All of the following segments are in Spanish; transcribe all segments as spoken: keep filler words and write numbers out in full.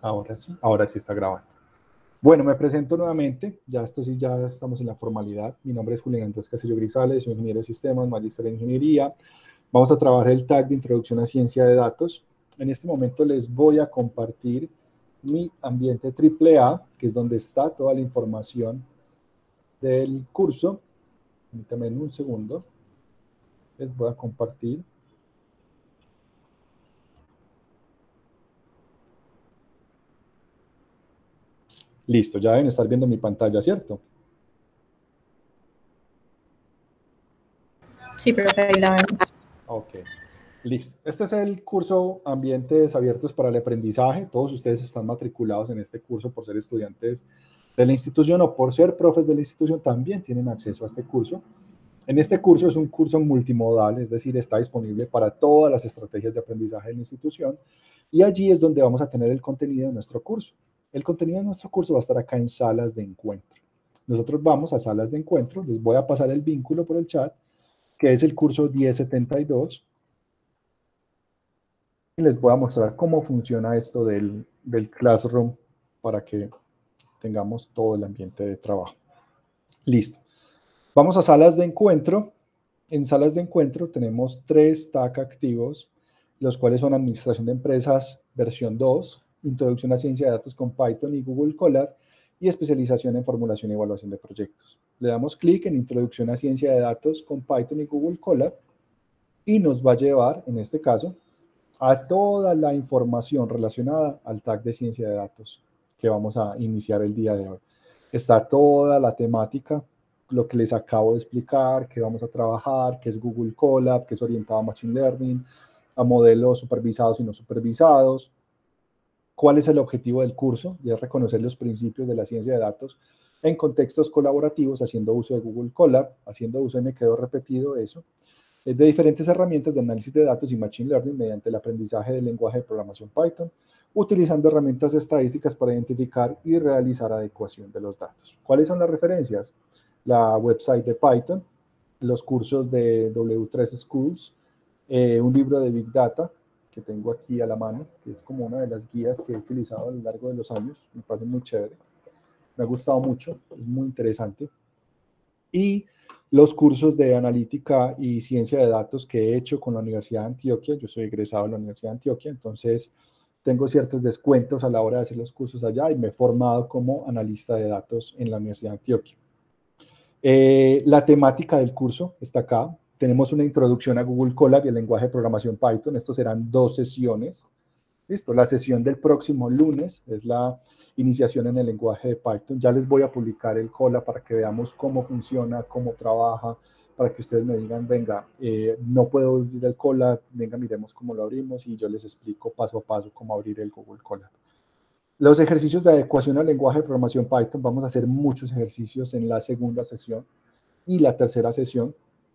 Ahora sí, ahora sí está grabando. Bueno, me presento nuevamente, ya esto sí, ya estamos en la formalidad. Mi nombre es Julián Andrés Castillo Grisales, soy ingeniero de sistemas, magíster en ingeniería. Vamos a trabajar el tag de introducción a ciencia de datos. En este momento les voy a compartir mi ambiente triple A, que es donde está toda la información del curso. Permítanme un segundo. Les voy a compartir. Listo, ya deben estar viendo mi pantalla, ¿cierto? Sí, profe, ahí la vemos. Ok, listo. Este es el curso Ambientes Abiertos para el Aprendizaje. Todos ustedes están matriculados en este curso por ser estudiantes de la institución o por ser profes de la institución, también tienen acceso a este curso. En este curso es un curso multimodal, es decir, está disponible para todas las estrategias de aprendizaje de la institución y allí es donde vamos a tener el contenido de nuestro curso. El contenido de nuestro curso va a estar acá en salas de encuentro. Nosotros vamos a salas de encuentro, les voy a pasar el vínculo por el chat, que es el curso diez setenta y dos, y les voy a mostrar cómo funciona esto del, del Classroom para que tengamos todo el ambiente de trabajo. Listo. Vamos a salas de encuentro. En salas de encuentro tenemos tres tag activos, los cuales son Administración de Empresas versión dos, Introducción a Ciencia de Datos con Python y Google Colab, y Especialización en Formulación y Evaluación de Proyectos. Le damos clic en Introducción a Ciencia de Datos con Python y Google Colab, y nos va a llevar, en este caso, a toda la información relacionada al tag de Ciencia de Datos que vamos a iniciar el día de hoy. Está toda la temática, lo que les acabo de explicar, que vamos a trabajar, que es Google Colab, que es orientado a Machine Learning, a modelos supervisados y no supervisados. ¿Cuál es el objetivo del curso? Y es reconocer los principios de la ciencia de datos en contextos colaborativos, haciendo uso de Google Colab, haciendo uso, y me quedo repetido eso, de diferentes herramientas de análisis de datos y Machine Learning mediante el aprendizaje del lenguaje de programación Python, utilizando herramientas estadísticas para identificar y realizar adecuación de los datos. ¿Cuáles son las referencias? La website de Python, los cursos de W tres Schools, eh, un libro de Big Data que tengo aquí a la mano, que es como una de las guías que he utilizado a lo largo de los años, me parece muy chévere, me ha gustado mucho, es muy interesante. Y los cursos de analítica y ciencia de datos que he hecho con la Universidad de Antioquia. Yo soy egresado de la Universidad de Antioquia, entonces tengo ciertos descuentos a la hora de hacer los cursos allá y me he formado como analista de datos en la Universidad de Antioquia. Eh, la temática del curso está acá. Tenemos una introducción a Google Colab y el lenguaje de programación Python. Estos serán dos sesiones. Listo, la sesión del próximo lunes es la iniciación en el lenguaje de Python. Ya les voy a publicar el Colab para que veamos cómo funciona, cómo trabaja, para que ustedes me digan, venga, eh, no puedo abrir el Colab, venga, miremos cómo lo abrimos y yo les explico paso a paso cómo abrir el Google Colab. Los ejercicios de adecuación al lenguaje de programación Python, vamos a hacer muchos ejercicios en la segunda sesión y la tercera sesión.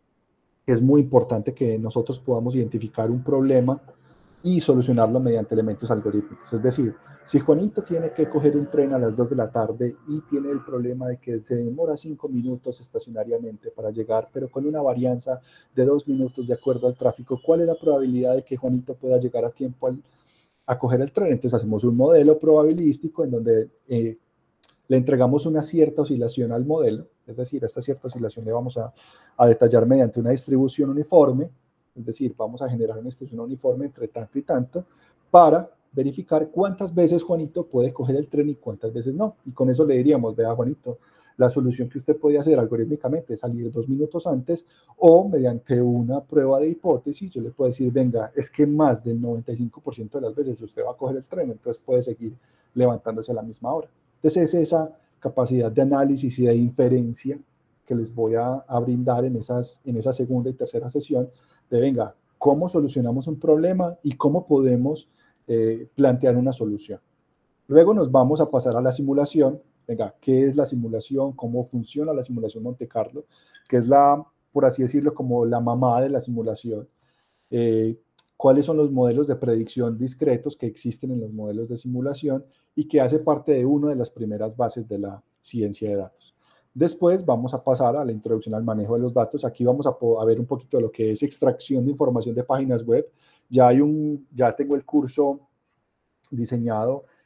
Es muy importante que nosotros podamos identificar un problema y solucionarlo mediante elementos algorítmicos. Es decir, si Juanito tiene que coger un tren a las dos de la tarde y tiene el problema de que se demora cinco minutos estacionariamente para llegar, pero con una varianza de dos minutos de acuerdo al tráfico, ¿cuál es la probabilidad de que Juanito pueda llegar a tiempo al, a coger el tren? Entonces hacemos un modelo probabilístico en donde eh, le entregamos una cierta oscilación al modelo, es decir, esta cierta oscilación le vamos a, a detallar mediante una distribución uniforme, es decir, vamos a generar una distribución uniforme entre tanto y tanto para verificar cuántas veces Juanito puede coger el tren y cuántas veces no. Y con eso le diríamos, vea Juanito, la solución que usted puede hacer algorítmicamente es salir dos minutos antes o mediante una prueba de hipótesis, yo le puedo decir, venga, es que más del noventa y cinco por ciento de las veces usted va a coger el tren, entonces puede seguir levantándose a la misma hora. Entonces es esa capacidad de análisis y de inferencia que les voy a, a brindar en, esas, en esa segunda y tercera sesión de, venga, cómo solucionamos un problema y cómo podemos eh, plantear una solución. Luego nos vamos a pasar a la simulación. Venga, ¿qué es la simulación? ¿Cómo funciona la simulación Monte Carlo? Que es la, por así decirlo, como la mamá de la simulación. Eh, cuáles son los modelos de predicción discretos que existen en los modelos de simulación y que hace parte de una de las primeras bases de la ciencia de datos. Después vamos a pasar a la introducción al manejo de los datos. Aquí vamos a, a ver un poquito de lo que es extracción de información de páginas web. Ya, hay un, ya tengo el curso diseñado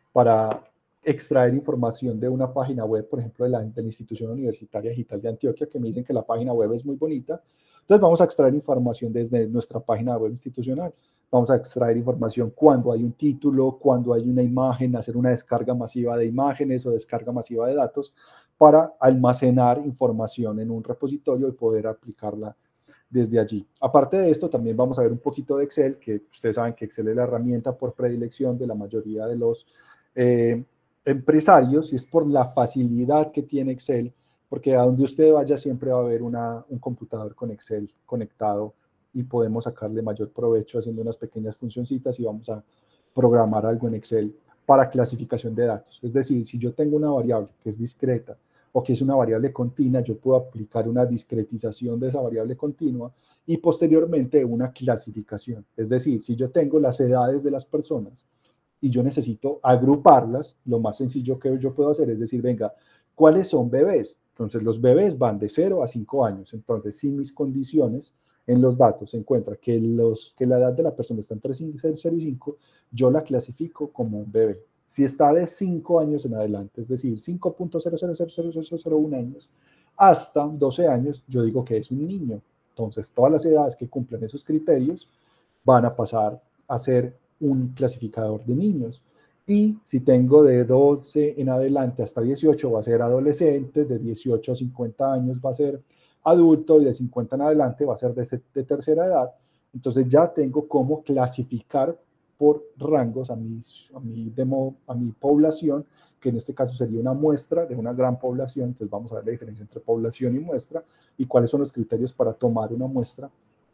para extraer información de una página web, por ejemplo, de la, de la Institución Universitaria Digital de Antioquia, que me dicen que la página web es muy bonita. Entonces vamos a extraer información desde nuestra página web institucional. Vamos a extraer información cuando hay un título, cuando hay una imagen, hacer una descarga masiva de imágenes o descarga masiva de datos para almacenar información en un repositorio y poder aplicarla desde allí. Aparte de esto, también vamos a ver un poquito de Excel, que ustedes saben que Excel es la herramienta por predilección de la mayoría de los eh, empresarios, y es por la facilidad que tiene Excel, porque a donde usted vaya siempre va a haber una, un computador con Excel conectado y podemos sacarle mayor provecho haciendo unas pequeñas funcioncitas y vamos a programar algo en Excel para clasificación de datos. Es decir, si yo tengo una variable que es discreta o que es una variable continua, yo puedo aplicar una discretización de esa variable continua y posteriormente una clasificación. Es decir, si yo tengo las edades de las personas y yo necesito agruparlas, lo más sencillo que yo puedo hacer es decir, venga, ¿cuáles son bebés? Entonces los bebés van de cero a cinco años. Entonces, si mis condiciones en los datos se encuentra que, los, que la edad de la persona está entre cero y cinco, yo la clasifico como un bebé. Si está de cinco años en adelante, es decir, cinco punto cero cero cero cero cero cero uno años, hasta doce años, yo digo que es un niño. Entonces, todas las edades que cumplan esos criterios van a pasar a ser un clasificador de niños. Y si tengo de doce en adelante hasta dieciocho, va a ser adolescente, de dieciocho a cincuenta años va a ser adulto y de cincuenta en adelante va a ser de, de tercera edad. Entonces ya tengo cómo clasificar por rangos a mi, a, mi demo, a mi población, que en este caso sería una muestra de una gran población. Entonces vamos a ver la diferencia entre población y muestra y cuáles son los criterios para tomar una muestra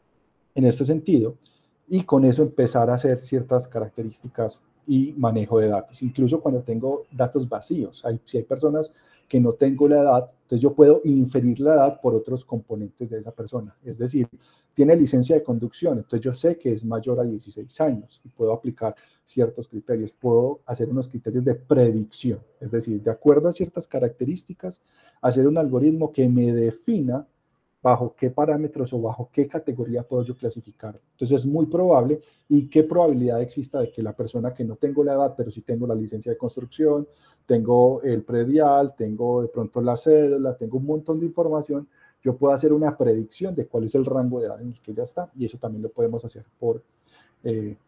en este sentido, y con eso empezar a hacer ciertas características y manejo de datos. Incluso cuando tengo datos vacíos, hay, si hay personas que no tengo la edad, entonces yo puedo inferir la edad por otros componentes de esa persona. Es decir, tiene licencia de conducción, entonces yo sé que es mayor a dieciséis años y puedo aplicar ciertos criterios. Puedo hacer unos criterios de predicción, es decir, de acuerdo a ciertas características, hacer un algoritmo que me defina bajo qué parámetros o bajo qué categoría puedo yo clasificar. Entonces es muy probable, y qué probabilidad exista de que la persona que no tengo la edad, pero sí tengo la licencia de construcción, tengo el predial, tengo de pronto la cédula, tengo un montón de información, yo puedo hacer una predicción de cuál es el rango de edad en el que ya está, y eso también lo podemos hacer por eh,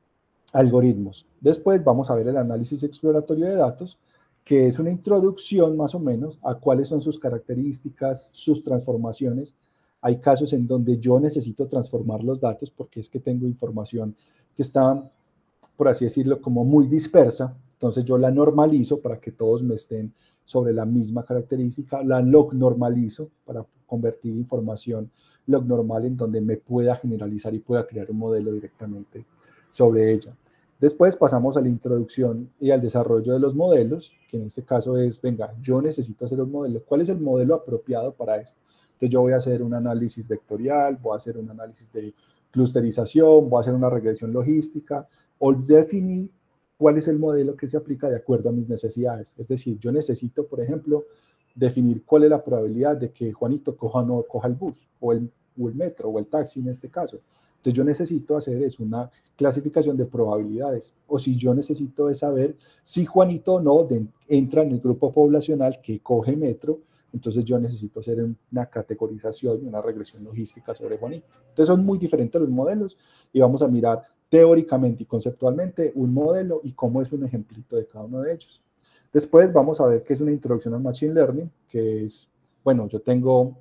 algoritmos. Después vamos a ver el análisis exploratorio de datos, que es una introducción más o menos a cuáles son sus características, sus transformaciones. Hay casos en donde yo necesito transformar los datos porque es que tengo información que está, por así decirlo, como muy dispersa. Entonces yo la normalizo para que todos me estén sobre la misma característica, la log normalizo para convertir información log normal en donde me pueda generalizar y pueda crear un modelo directamente sobre ella. Después pasamos a la introducción y al desarrollo de los modelos, que en este caso es, venga, yo necesito hacer un modelo. ¿Cuál es el modelo apropiado para esto? Entonces yo voy a hacer un análisis vectorial, voy a hacer un análisis de clusterización, voy a hacer una regresión logística, o definir cuál es el modelo que se aplica de acuerdo a mis necesidades. Es decir, yo necesito, por ejemplo, definir cuál es la probabilidad de que Juanito coja o no coja el bus, o el, o el metro, o el taxi en este caso. Entonces yo necesito hacer es una clasificación de probabilidades, o si yo necesito es saber si Juanito o no de, entra en el grupo poblacional que coge metro, entonces yo necesito hacer una categorización y una regresión logística sobre Juanito. Entonces son muy diferentes los modelos y vamos a mirar teóricamente y conceptualmente un modelo y cómo es un ejemplito de cada uno de ellos. Después vamos a ver qué es una introducción al Machine Learning, que es, bueno, yo tengo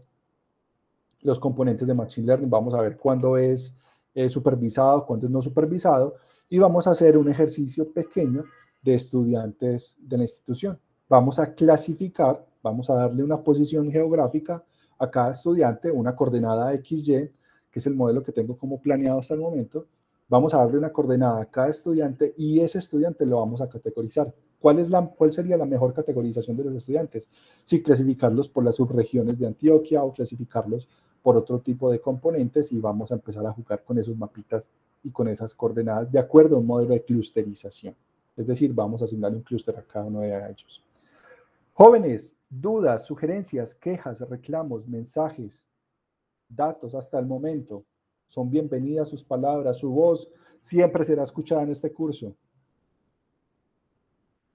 los componentes de Machine Learning, vamos a ver cuándo es eh, supervisado, cuándo es no supervisado, y vamos a hacer un ejercicio pequeño de estudiantes de la institución. Vamos a clasificar, vamos a darle una posición geográfica a cada estudiante, una coordenada equis ye, que es el modelo que tengo como planeado hasta el momento. Vamos a darle una coordenada a cada estudiante y ese estudiante lo vamos a categorizar. ¿Cuál, es la, ¿Cuál sería la mejor categorización de los estudiantes? Si clasificarlos por las subregiones de Antioquia o clasificarlos por otro tipo de componentes, y vamos a empezar a jugar con esos mapitas y con esas coordenadas de acuerdo a un modelo de clusterización. Es decir, vamos a asignar un clúster a cada uno de ellos. Jóvenes, dudas, sugerencias, quejas, reclamos, mensajes, datos hasta el momento. Son bienvenidas sus palabras, su voz siempre será escuchada en este curso.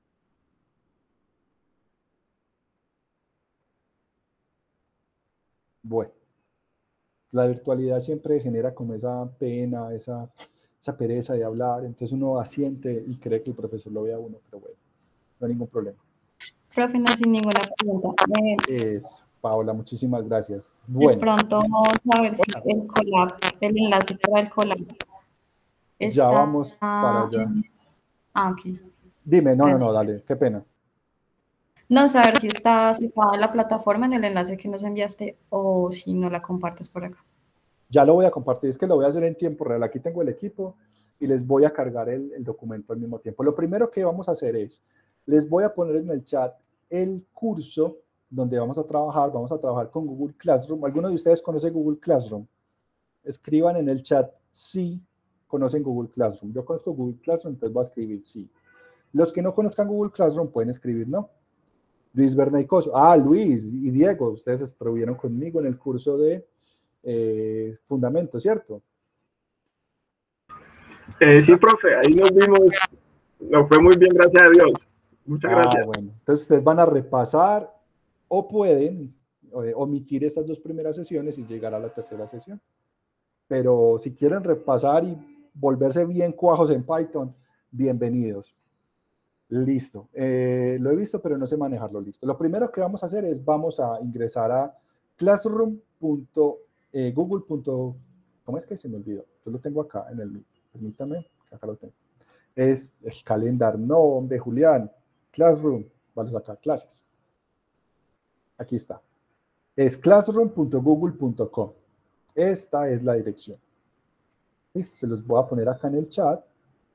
Bueno, la virtualidad siempre genera como esa pena, esa, esa pereza de hablar, entonces uno asiente y cree que el profesor lo ve a uno, pero bueno, no hay ningún problema. Profe, no, sin ninguna pregunta. Eh, Es, Paola, muchísimas gracias. de Bueno, pronto vamos a ver si hola, el collab, el enlace para el collab ya está vamos para allá. en... Ah, ok, Dime, no, no, no, gracias. dale, qué pena. No, saber si está, si está en la plataforma, en el enlace que nos enviaste, o si no la compartes por acá. Ya lo voy a compartir, es que lo voy a hacer en tiempo real. Aquí tengo el equipo y les voy a cargar el, el documento al mismo tiempo. Lo primero que vamos a hacer es, les voy a poner en el chat el curso donde vamos a trabajar. Vamos a trabajar con Google Classroom. ¿Alguno de ustedes conoce Google Classroom? Escriban en el chat si conocen Google Classroom. Yo conozco Google Classroom, entonces voy a escribir sí. Los que no conozcan Google Classroom pueden escribir no. Luis Bernaicoso. Ah, Luis y Diego, ustedes estuvieron conmigo en el curso de eh, Fundamento, ¿cierto? Eh, sí, profe, ahí nos vimos, nos fue muy bien, gracias a Dios. Muchas Ah, gracias. bueno. Entonces ustedes van a repasar o pueden eh, omitir estas dos primeras sesiones y llegar a la tercera sesión. Pero si quieren repasar y volverse bien cuajos en Python, bienvenidos. Listo. Eh, lo he visto, pero no sé manejarlo. Listo. Lo primero que vamos a hacer es vamos a ingresar a classroom punto google. ¿Cómo es que se me olvidó? Yo lo tengo acá en el Meet. Permítame, acá lo tengo. Es el calendar. No, hombre, Julián. Classroom. Vamos acá, clases. Aquí está. Es classroom punto google punto com. Esta es la dirección. Listo, se los voy a poner acá en el chat.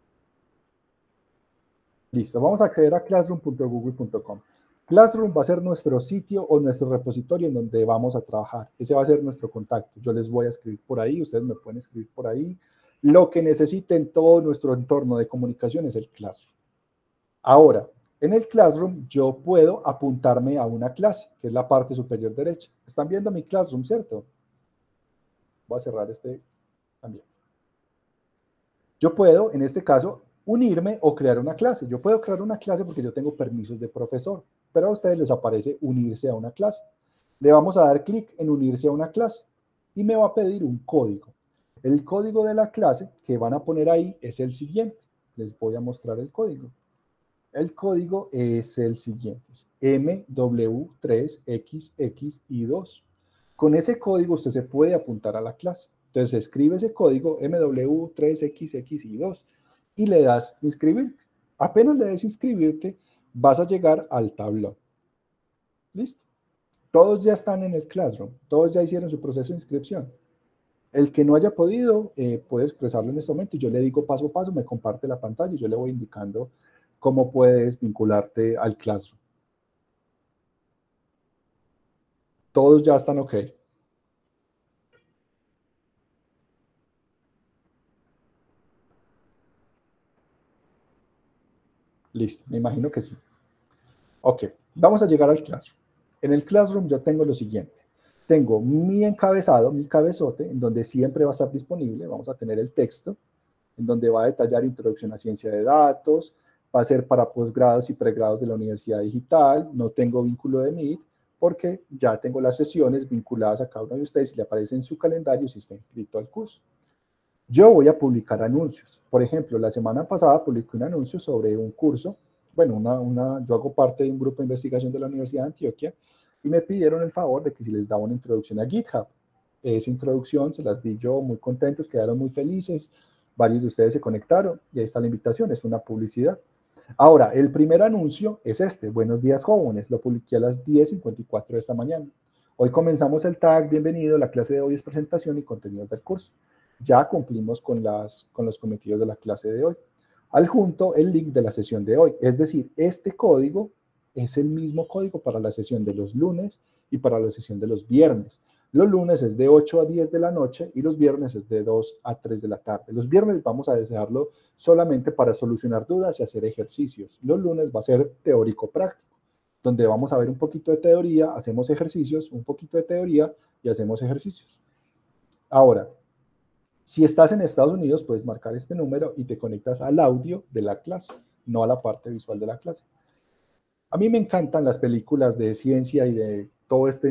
Listo, vamos a acceder a classroom punto google punto com. Classroom va a ser nuestro sitio o nuestro repositorio en donde vamos a trabajar. Ese va a ser nuestro contacto. Yo les voy a escribir por ahí, ustedes me pueden escribir por ahí. Lo que necesiten, todo nuestro entorno de comunicación es el Classroom. Ahora, en el Classroom yo puedo apuntarme a una clase, que es la parte superior derecha. Están viendo mi Classroom, ¿cierto? Voy a cerrar este también. Yo puedo, en este caso, unirme o crear una clase. Yo puedo crear una clase porque yo tengo permisos de profesor, pero a ustedes les aparece unirse a una clase. Le vamos a dar clic en unirse a una clase y me va a pedir un código. El código de la clase que van a poner ahí es el siguiente. Les voy a mostrar el código. El código es el siguiente, es M W tres X X I dos. Con ese código usted se puede apuntar a la clase. Entonces escribe ese código M W tres X X I dos y le das inscribirte. Apenas le des inscribirte, vas a llegar al tablón. ¿Listo? Todos ya están en el Classroom, todos ya hicieron su proceso de inscripción. El que no haya podido, eh, puede expresarlo en este momento y yo le digo paso a paso, me comparte la pantalla y yo le voy indicando cómo puedes vincularte al Classroom. Todos ya están ok. Listo, me imagino que sí. Ok, vamos a llegar al Classroom. En el Classroom yo tengo lo siguiente. Tengo mi encabezado, mi cabezote, en donde siempre va a estar disponible. Vamos a tener el texto, en donde va a detallar introducción a ciencia de datos, va a ser para posgrados y pregrados de la Universidad Digital. No tengo vínculo de Meet, porque ya tengo las sesiones vinculadas a cada uno de ustedes y le aparece en su calendario si está inscrito al curso. Yo voy a publicar anuncios. Por ejemplo, la semana pasada publiqué un anuncio sobre un curso. Bueno, una, una, yo hago parte de un grupo de investigación de la Universidad de Antioquia y me pidieron el favor de que si les daba una introducción a GitHub. Esa introducción se las di yo, muy contentos, quedaron muy felices. Varios de ustedes se conectaron y ahí está la invitación, es una publicidad. Ahora, el primer anuncio es este, Buenos días jóvenes, lo publiqué a las diez cincuenta y cuatro de esta mañana. Hoy comenzamos el tag, bienvenido, la clase de hoy es presentación y contenidos del curso. Ya cumplimos con, las, con los cometidos de la clase de hoy. Adjunto el link de la sesión de hoy, es decir, este código es el mismo código para la sesión de los lunes y para la sesión de los viernes. Los lunes es de ocho a diez de la noche y los viernes es de dos a tres de la tarde. Los viernes vamos a desearlo solamente para solucionar dudas y hacer ejercicios. Los lunes va a ser teórico-práctico, donde vamos a ver un poquito de teoría, hacemos ejercicios, un poquito de teoría y hacemos ejercicios. Ahora, si estás en Estados Unidos, puedes marcar este número y te conectas al audio de la clase, no a la parte visual de la clase. A mí me encantan las películas de ciencia y de todo este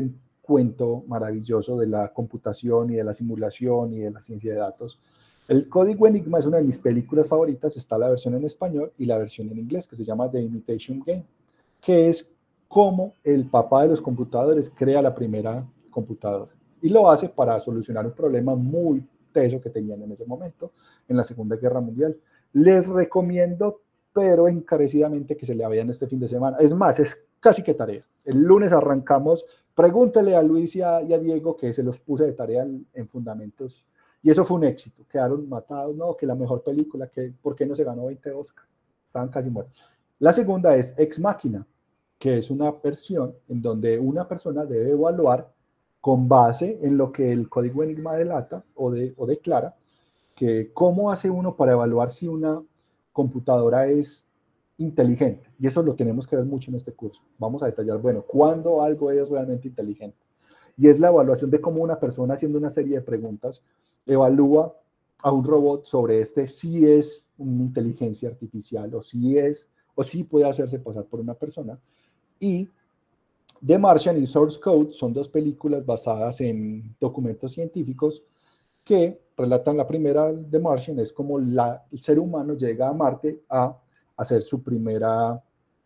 cuento maravilloso de la computación y de la simulación y de la ciencia de datos. El Código Enigma es una de mis películas favoritas, está la versión en español y la versión en inglés, que se llama The Imitation Game, que es cómo el papá de los computadores crea la primera computadora. Y lo hace para solucionar un problema muy teso que tenían en ese momento, en la Segunda Guerra Mundial. Les recomiendo, pero encarecidamente, que se le vean este fin de semana. Es más, es casi que tarea. El lunes arrancamos. Pregúntele a Luis y a, y a Diego, que se los puse de tarea en, en fundamentos, y eso fue un éxito. Quedaron matados, no, que la mejor película, que ¿por qué no se ganó veinte Oscar? Estaban casi muertos. La segunda es Ex Machina, que es una versión en donde una persona debe evaluar con base en lo que el Código Enigma delata o, de, o declara, que cómo hace uno para evaluar si una computadora es inteligente. Y eso lo tenemos que ver mucho en este curso. Vamos a detallar, bueno, cuándo algo es realmente inteligente. Y es la evaluación de cómo una persona, haciendo una serie de preguntas, evalúa a un robot sobre este si es una inteligencia artificial o si es, o si puede hacerse pasar por una persona. Y The Martian y Source Code son dos películas basadas en documentos científicos que relatan. La primera, The Martian, es como la, el ser humano llega a Marte a hacer su primera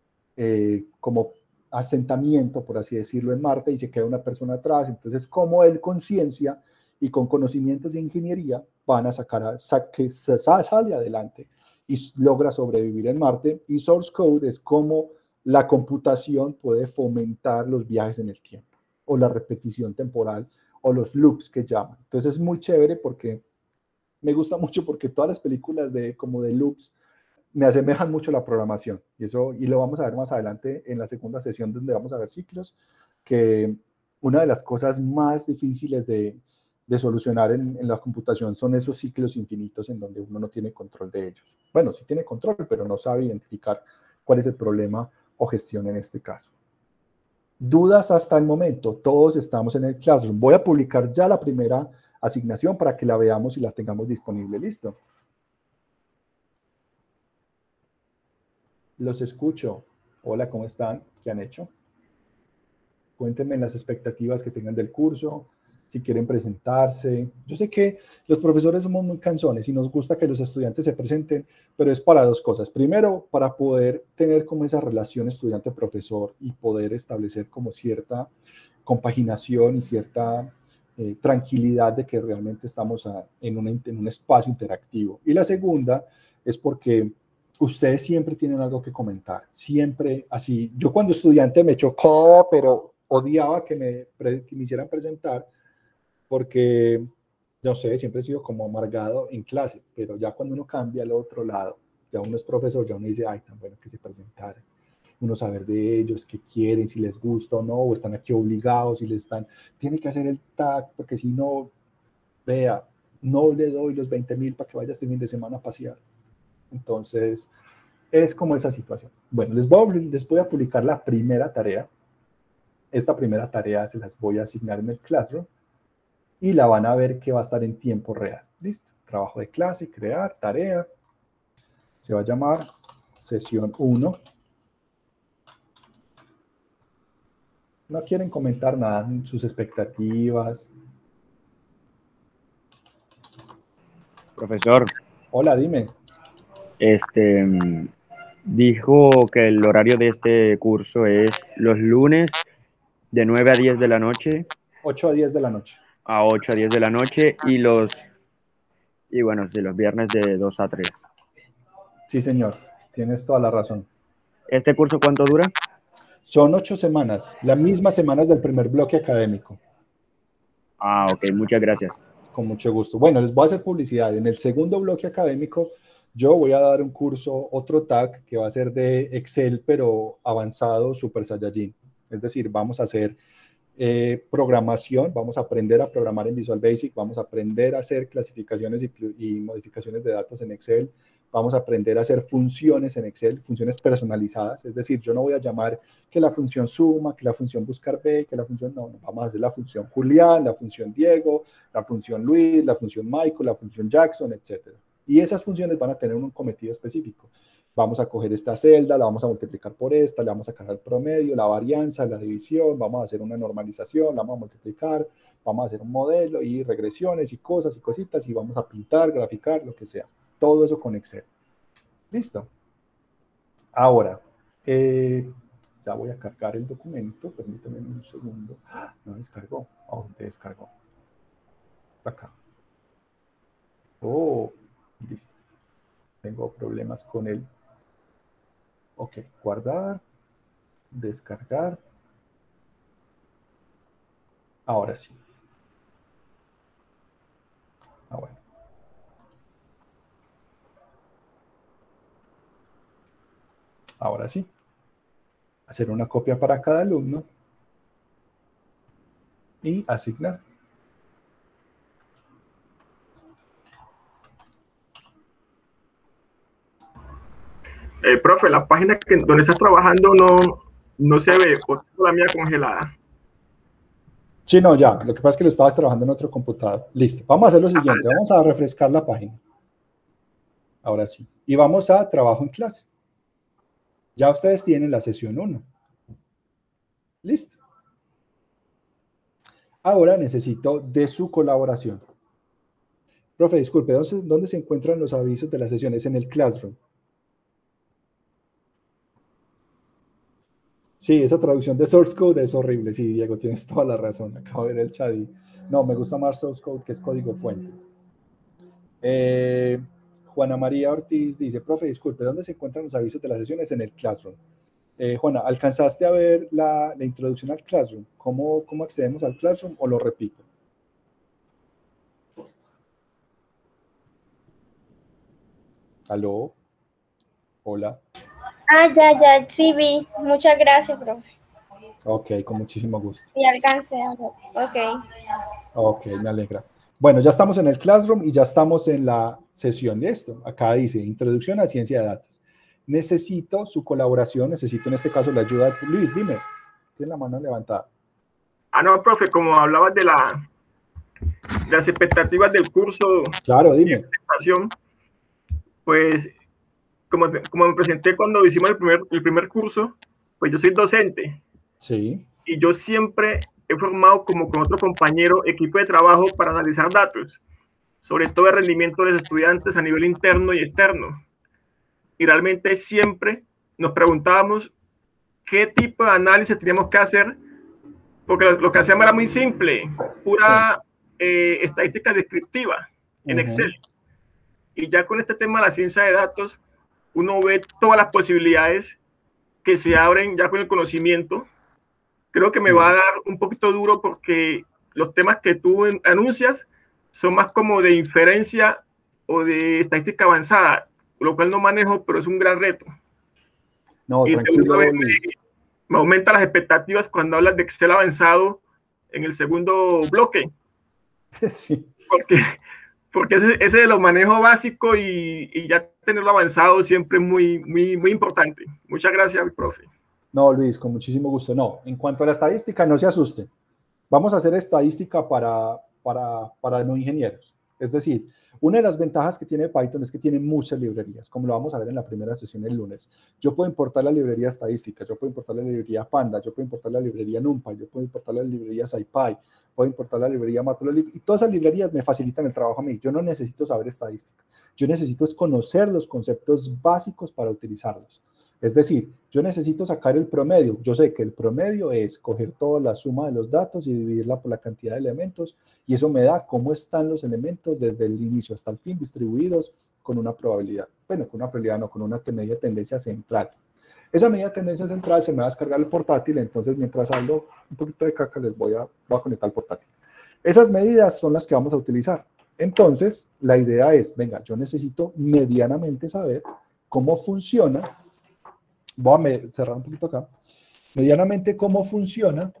eh, como asentamiento, por así decirlo, en Marte, y se queda una persona atrás. Entonces, como él con ciencia y con conocimientos de ingeniería van a sacar, a, sa, que sale adelante y logra sobrevivir en Marte. Y Source Code es como la computación puede fomentar los viajes en el tiempo o la repetición temporal o los loops que llaman. Entonces es muy chévere porque me gusta mucho, porque todas las películas de, como de loops me asemejan mucho la programación, y eso y lo vamos a ver más adelante en la segunda sesión, donde vamos a ver ciclos, que una de las cosas más difíciles de, de solucionar en, en la computación son esos ciclos infinitos en donde uno no tiene control de ellos. Bueno, sí tiene control, pero no sabe identificar cuál es el problema o gestión en este caso. Dudas hasta el momento, todos estamos en el Classroom. Voy a publicar ya la primera asignación para que la veamos y la tengamos disponible. ¿Listo? Los escucho. Hola, ¿cómo están? ¿Qué han hecho? Cuéntenme las expectativas que tengan del curso, si quieren presentarse. Yo sé que los profesores somos muy cansones y nos gusta que los estudiantes se presenten, pero es para dos cosas. Primero, para poder tener como esa relación estudiante-profesor y poder establecer como cierta compaginación y cierta eh, tranquilidad de que realmente estamos a, en, una, en un espacio interactivo. Y la segunda es porque ustedes siempre tienen algo que comentar, siempre así. Yo cuando estudiante me chocó, pero odiaba que me, que me hicieran presentar, porque, no sé, siempre he sido como amargado en clase, pero ya cuando uno cambia al otro lado, ya uno es profesor, ya uno dice, ay, tan bueno que se presentaran, uno saber de ellos, qué quieren, si les gusta o no, o están aquí obligados, si les están, tiene que hacer el tag, porque si no, vea, no le doy los veinte mil para que vaya este fin de semana a pasear. Entonces, es como esa situación. Bueno, les voy, a, les voy a publicar la primera tarea. Esta primera tarea se las voy a asignar en el Classroom y la van a ver que va a estar en tiempo real. ¿Listo? Trabajo de clase, crear, tarea. Se va a llamar sesión uno. No quieren comentar nada, sus expectativas. Profesor. Hola, dime. Este, dijo que el horario de este curso es los lunes de nueve a diez de la noche. ocho a diez de la noche. A ocho a diez de la noche y los, y bueno, sí, los viernes de dos a tres. Sí, señor, tienes toda la razón. ¿Este curso cuánto dura? Son ocho semanas, las mismas semanas del primer bloque académico. Ah, ok, muchas gracias. Con mucho gusto. Bueno, les voy a hacer publicidad. En el segundo bloque académico, yo voy a dar un curso, otro tag, que va a ser de Excel, pero avanzado Super Saiyajin. Es decir, vamos a hacer eh, programación, vamos a aprender a programar en Visual Basic, vamos a aprender a hacer clasificaciones y, y modificaciones de datos en Excel, vamos a aprender a hacer funciones en Excel, funciones personalizadas. Es decir, yo no voy a llamar que la función suma, que la función buscar B, que la función, no, no, vamos a hacer la función Julián, la función Diego, la función Luis, la función Michael, la función Jackson, etcétera. Y esas funciones van a tener un cometido específico. Vamos a coger esta celda, la vamos a multiplicar por esta, le vamos a sacar el promedio, la varianza, la división, vamos a hacer una normalización, la vamos a multiplicar, vamos a hacer un modelo y regresiones y cosas y cositas y vamos a pintar, graficar, lo que sea. Todo eso con Excel. ¿Listo? Ahora, eh, ya voy a cargar el documento, permítame un segundo. No descargó. Oh, descargó. Acá. Oh, listo. Tengo problemas con él. Ok, guardar, descargar. Ahora sí. Ah, bueno. Ahora sí. Hacer una copia para cada alumno y asignar. Eh, profe, la página que, donde estás trabajando no, no se ve, o tengo la mía congelada. Sí, no, ya. Lo que pasa es que lo estabas trabajando en otro computador. Listo. Vamos a hacer lo siguiente. Vamos a refrescar la página. Ahora sí. Y vamos a trabajo en clase. Ya ustedes tienen la sesión uno. Listo. Ahora necesito de su colaboración. Profe, disculpe, ¿dónde, ¿dónde se encuentran los avisos de las sesiones? En el Classroom. Sí, esa traducción de source code es horrible. Sí, Diego, tienes toda la razón. Acabo de ver el chat y... No, me gusta más source code, que es código fuente. Eh, Juana María Ortiz dice, profe, disculpe, ¿dónde se encuentran los avisos de las sesiones? En el Classroom. Eh, Juana, ¿alcanzaste a ver la, la introducción al Classroom? ¿Cómo, ¿Cómo accedemos al Classroom o lo repito? ¿Aló? Hola. Ah, ya, ya, sí vi. Muchas gracias, profe. Ok, con muchísimo gusto. Sí, alcancé a ver. Ok. Ok, me alegra. Bueno, ya estamos en el Classroom y ya estamos en la sesión de esto. Acá dice, Introducción a Ciencia de Datos. Necesito su colaboración, necesito en este caso la ayuda de Luis, dime. Tiene la mano levantada. Ah, no, profe, como hablabas de, la, de las expectativas del curso. Claro, dime. De presentación, pues, como, como me presenté cuando hicimos el primer, el primer curso, pues yo soy docente. Sí. Y yo siempre he formado, como con otro compañero, equipo de trabajo para analizar datos, sobre todo el rendimiento de los estudiantes a nivel interno y externo. Y realmente siempre nos preguntábamos qué tipo de análisis teníamos que hacer, porque lo, lo que hacíamos era muy simple, pura sí. eh, estadística descriptiva en uh-huh. Excel. Y ya con este tema de la ciencia de datos, uno ve todas las posibilidades que se abren ya con el conocimiento. Creo que me va a dar un poquito duro porque los temas que tú anuncias son más como de inferencia o de estadística avanzada, lo cual no manejo, pero es un gran reto. No, y tranquilo, me, me aumenta las expectativas cuando hablas de Excel avanzado en el segundo bloque. Sí. Porque, porque ese, ese lo manejo básico y, y ya tenerlo avanzado siempre es muy, muy, muy importante. Muchas gracias, profe. No, Luis, con muchísimo gusto. No, en cuanto a la estadística, no se asusten. Vamos a hacer estadística para, para, para no ingenieros. Es decir, una de las ventajas que tiene Python es que tiene muchas librerías, como lo vamos a ver en la primera sesión el lunes. Yo puedo importar la librería estadística, yo puedo importar la librería Panda, yo puedo importar la librería NumPy, yo puedo importar la librería SciPy, puedo importar la librería Matplotlib, y todas esas librerías me facilitan el trabajo a mí. Yo no necesito saber estadística. Yo necesito es conocer los conceptos básicos para utilizarlos. Es decir, yo necesito sacar el promedio. Yo sé que el promedio es coger toda la suma de los datos y dividirla por la cantidad de elementos, y eso me da cómo están los elementos desde el inicio hasta el fin distribuidos con una probabilidad. Bueno, con una probabilidad no, con una media tendencia central. Esa media tendencia central se me va a descargar el portátil, entonces mientras hablo un poquito de caca les voy a, voy a conectar el portátil. Esas medidas son las que vamos a utilizar. Entonces, la idea es, venga, yo necesito medianamente saber cómo funciona. Voy a cerrar un poquito acá. Medianamente cómo funciona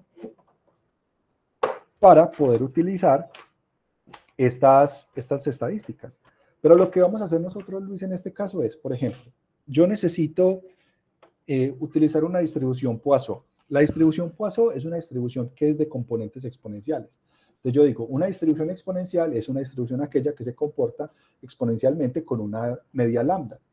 para poder utilizar estas, estas estadísticas. Pero lo que vamos a hacer nosotros, Luis, en este caso es, por ejemplo, yo necesito eh, utilizar una distribución Poisson. La distribución Poisson es una distribución que es de componentes exponenciales. Entonces yo digo, una distribución exponencial es una distribución aquella que se comporta exponencialmente con una media lambda.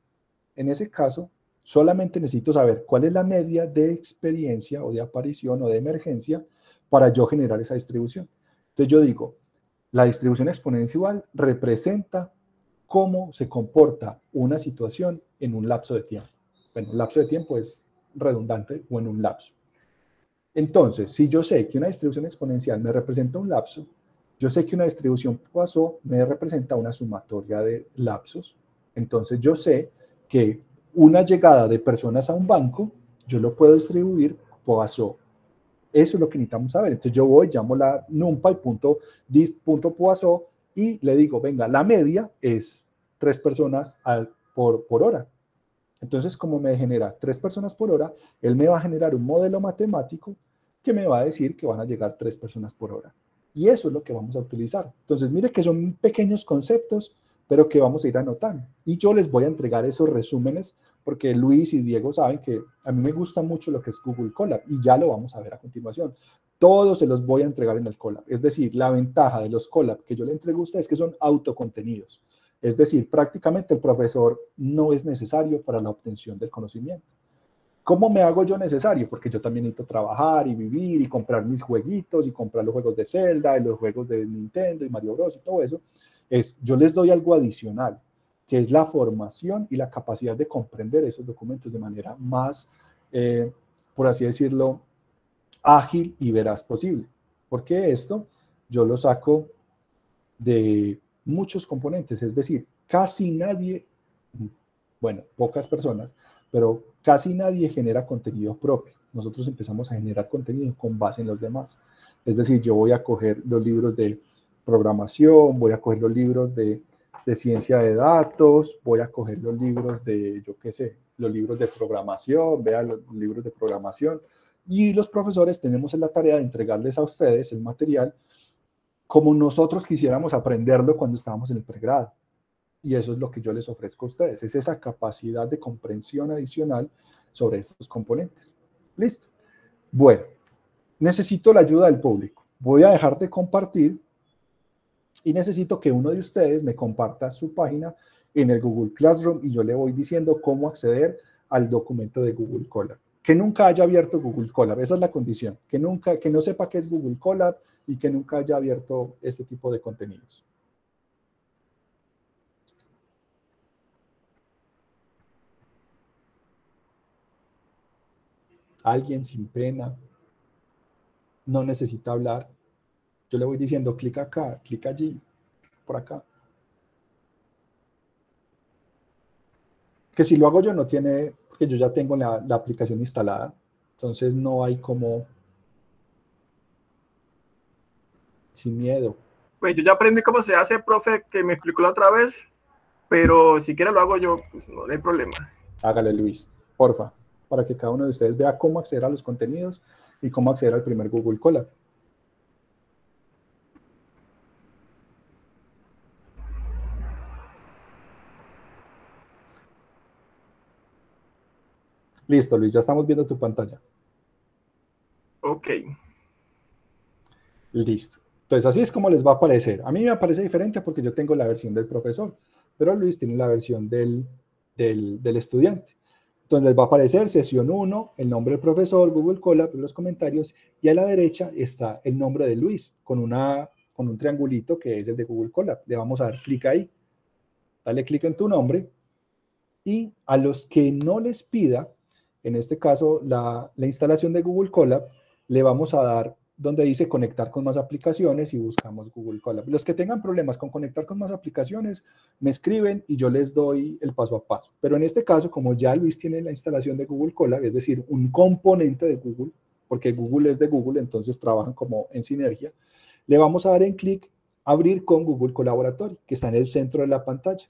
En ese caso, solamente necesito saber cuál es la media de experiencia o de aparición o de emergencia para yo generar esa distribución. Entonces yo digo, la distribución exponencial representa cómo se comporta una situación en un lapso de tiempo. Bueno, un lapso de tiempo es redundante o en un lapso. Entonces, si yo sé que una distribución exponencial me representa un lapso, yo sé que una distribución Poisson me representa una sumatoria de lapsos. Entonces, yo sé que una llegada de personas a un banco, yo lo puedo distribuir Poisson. Eso es lo que necesitamos saber. Entonces, yo voy, llamo la numpy.dist.poisson y le digo, venga, la media es tres personas al, por, por hora. Entonces, como me genera tres personas por hora, él me va a generar un modelo matemático que me va a decir que van a llegar tres personas por hora. Y eso es lo que vamos a utilizar. Entonces, mire que son pequeños conceptos, pero que vamos a ir anotando. Y yo les voy a entregar esos resúmenes, porque Luis y Diego saben que a mí me gusta mucho lo que es Google Colab, y ya lo vamos a ver a continuación. Todos se los voy a entregar en el Colab. Es decir, la ventaja de los Colab que yo le entrego a ustedes es que son autocontenidos. Es decir, prácticamente el profesor no es necesario para la obtención del conocimiento. ¿Cómo me hago yo necesario? Porque yo también necesito trabajar y vivir y comprar mis jueguitos y comprar los juegos de Zelda y los juegos de Nintendo y Mario Bros y todo eso. Es, yo les doy algo adicional, que es la formación y la capacidad de comprender esos documentos de manera más, eh, por así decirlo, ágil y veraz posible. Porque esto yo lo saco de muchos componentes, es decir, casi nadie, bueno, pocas personas, pero casi nadie genera contenido propio. Nosotros empezamos a generar contenido con base en los demás. Es decir, yo voy a coger los libros de programación, voy a coger los libros de, de ciencia de datos, voy a coger los libros de, yo qué sé, los libros de programación, vean los libros de programación, y los profesores tenemos la tarea de entregarles a ustedes el material como nosotros quisiéramos aprenderlo cuando estábamos en el pregrado. Y eso es lo que yo les ofrezco a ustedes, es esa capacidad de comprensión adicional sobre estos componentes. ¿Listo? Bueno, necesito la ayuda del público. Voy a dejar de compartir y necesito que uno de ustedes me comparta su página en el Google Classroom y yo le voy diciendo cómo acceder al documento de Google Colab. Que nunca haya abierto Google Colab, esa es la condición, que, nunca, que no sepa qué es Google Colab y que nunca haya abierto este tipo de contenidos. Alguien sin pena, no necesita hablar. Yo le voy diciendo, clic acá, clic allí, por acá. Que si lo hago yo no tiene, porque yo ya tengo la, la aplicación instalada, entonces no hay como, sin miedo. Pues yo ya aprendí cómo se hace, profe, que me explicó la otra vez, pero si quiere lo hago yo, pues no hay problema. Hágale, Luis, porfa, para que cada uno de ustedes vea cómo acceder a los contenidos y cómo acceder al primer Google Colab. Listo, Luis, ya estamos viendo tu pantalla. Ok. Listo. Entonces, así es como les va a aparecer. A mí me aparece diferente porque yo tengo la versión del profesor, pero Luis tiene la versión del, del, del estudiante. Entonces, les va a aparecer sesión uno, el nombre del profesor, Google Colab, en los comentarios, y a la derecha está el nombre de Luis, con, una, con un triangulito que es el de Google Colab. Le vamos a dar clic ahí. Dale clic en tu nombre, y a los que no les pida, en este caso, la, la instalación de Google Colab, le vamos a dar donde dice conectar con más aplicaciones y buscamos Google Colab. Los que tengan problemas con conectar con más aplicaciones, me escriben y yo les doy el paso a paso. Pero en este caso, como ya Luis tiene la instalación de Google Colab, es decir, un componente de Google, porque Google es de Google, entonces trabajan como en sinergia, le vamos a dar en clic abrir con Google Colaboratory, que está en el centro de la pantalla.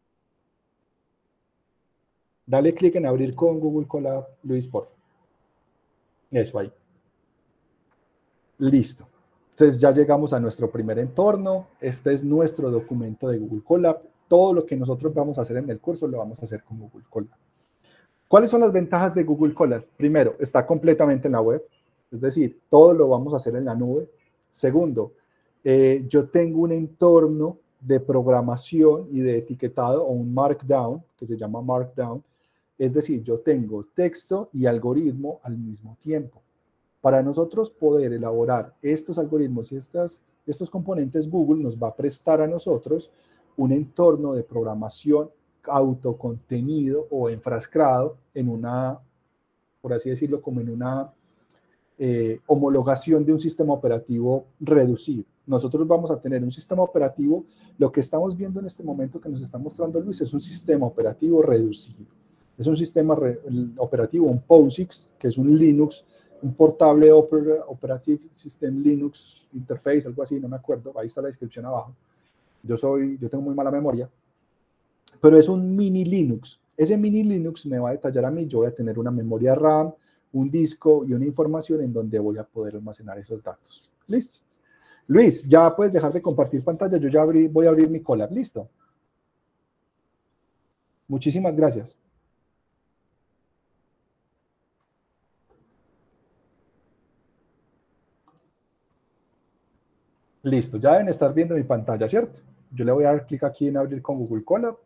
Dale clic en abrir con Google Colab, Luis, por favor. Eso ahí. Listo. Entonces ya llegamos a nuestro primer entorno. Este es nuestro documento de Google Colab. Todo lo que nosotros vamos a hacer en el curso lo vamos a hacer con Google Colab. ¿Cuáles son las ventajas de Google Colab? Primero, está completamente en la web. Es decir, todo lo vamos a hacer en la nube. Segundo, eh, yo tengo un entorno de programación y de etiquetado o un Markdown, que se llama Markdown, Es decir, yo tengo texto y algoritmo al mismo tiempo. Para nosotros poder elaborar estos algoritmos y estas, estos componentes, Google nos va a prestar a nosotros un entorno de programación autocontenido o enfrascado en una, por así decirlo, como en una eh, homologación de un sistema operativo reducido. Nosotros vamos a tener un sistema operativo, lo que estamos viendo en este momento que nos está mostrando Luis es un sistema operativo reducido. Es un sistema re, operativo, un POSIX, que es un Linux, un portable Opera, Operative System Linux Interface, algo así, no me acuerdo, ahí está la descripción abajo. Yo, soy, yo tengo muy mala memoria, pero es un mini Linux. Ese mini Linux me va a detallar a mí, yo voy a tener una memoria RAM, un disco y una información en donde voy a poder almacenar esos datos. ¿Listo? Luis, ya puedes dejar de compartir pantalla, yo ya abrí, voy a abrir mi Colab, ¿listo? Muchísimas gracias. Listo, ya deben estar viendo mi pantalla, ¿cierto? Yo le voy a dar clic aquí en abrir con Google Colab.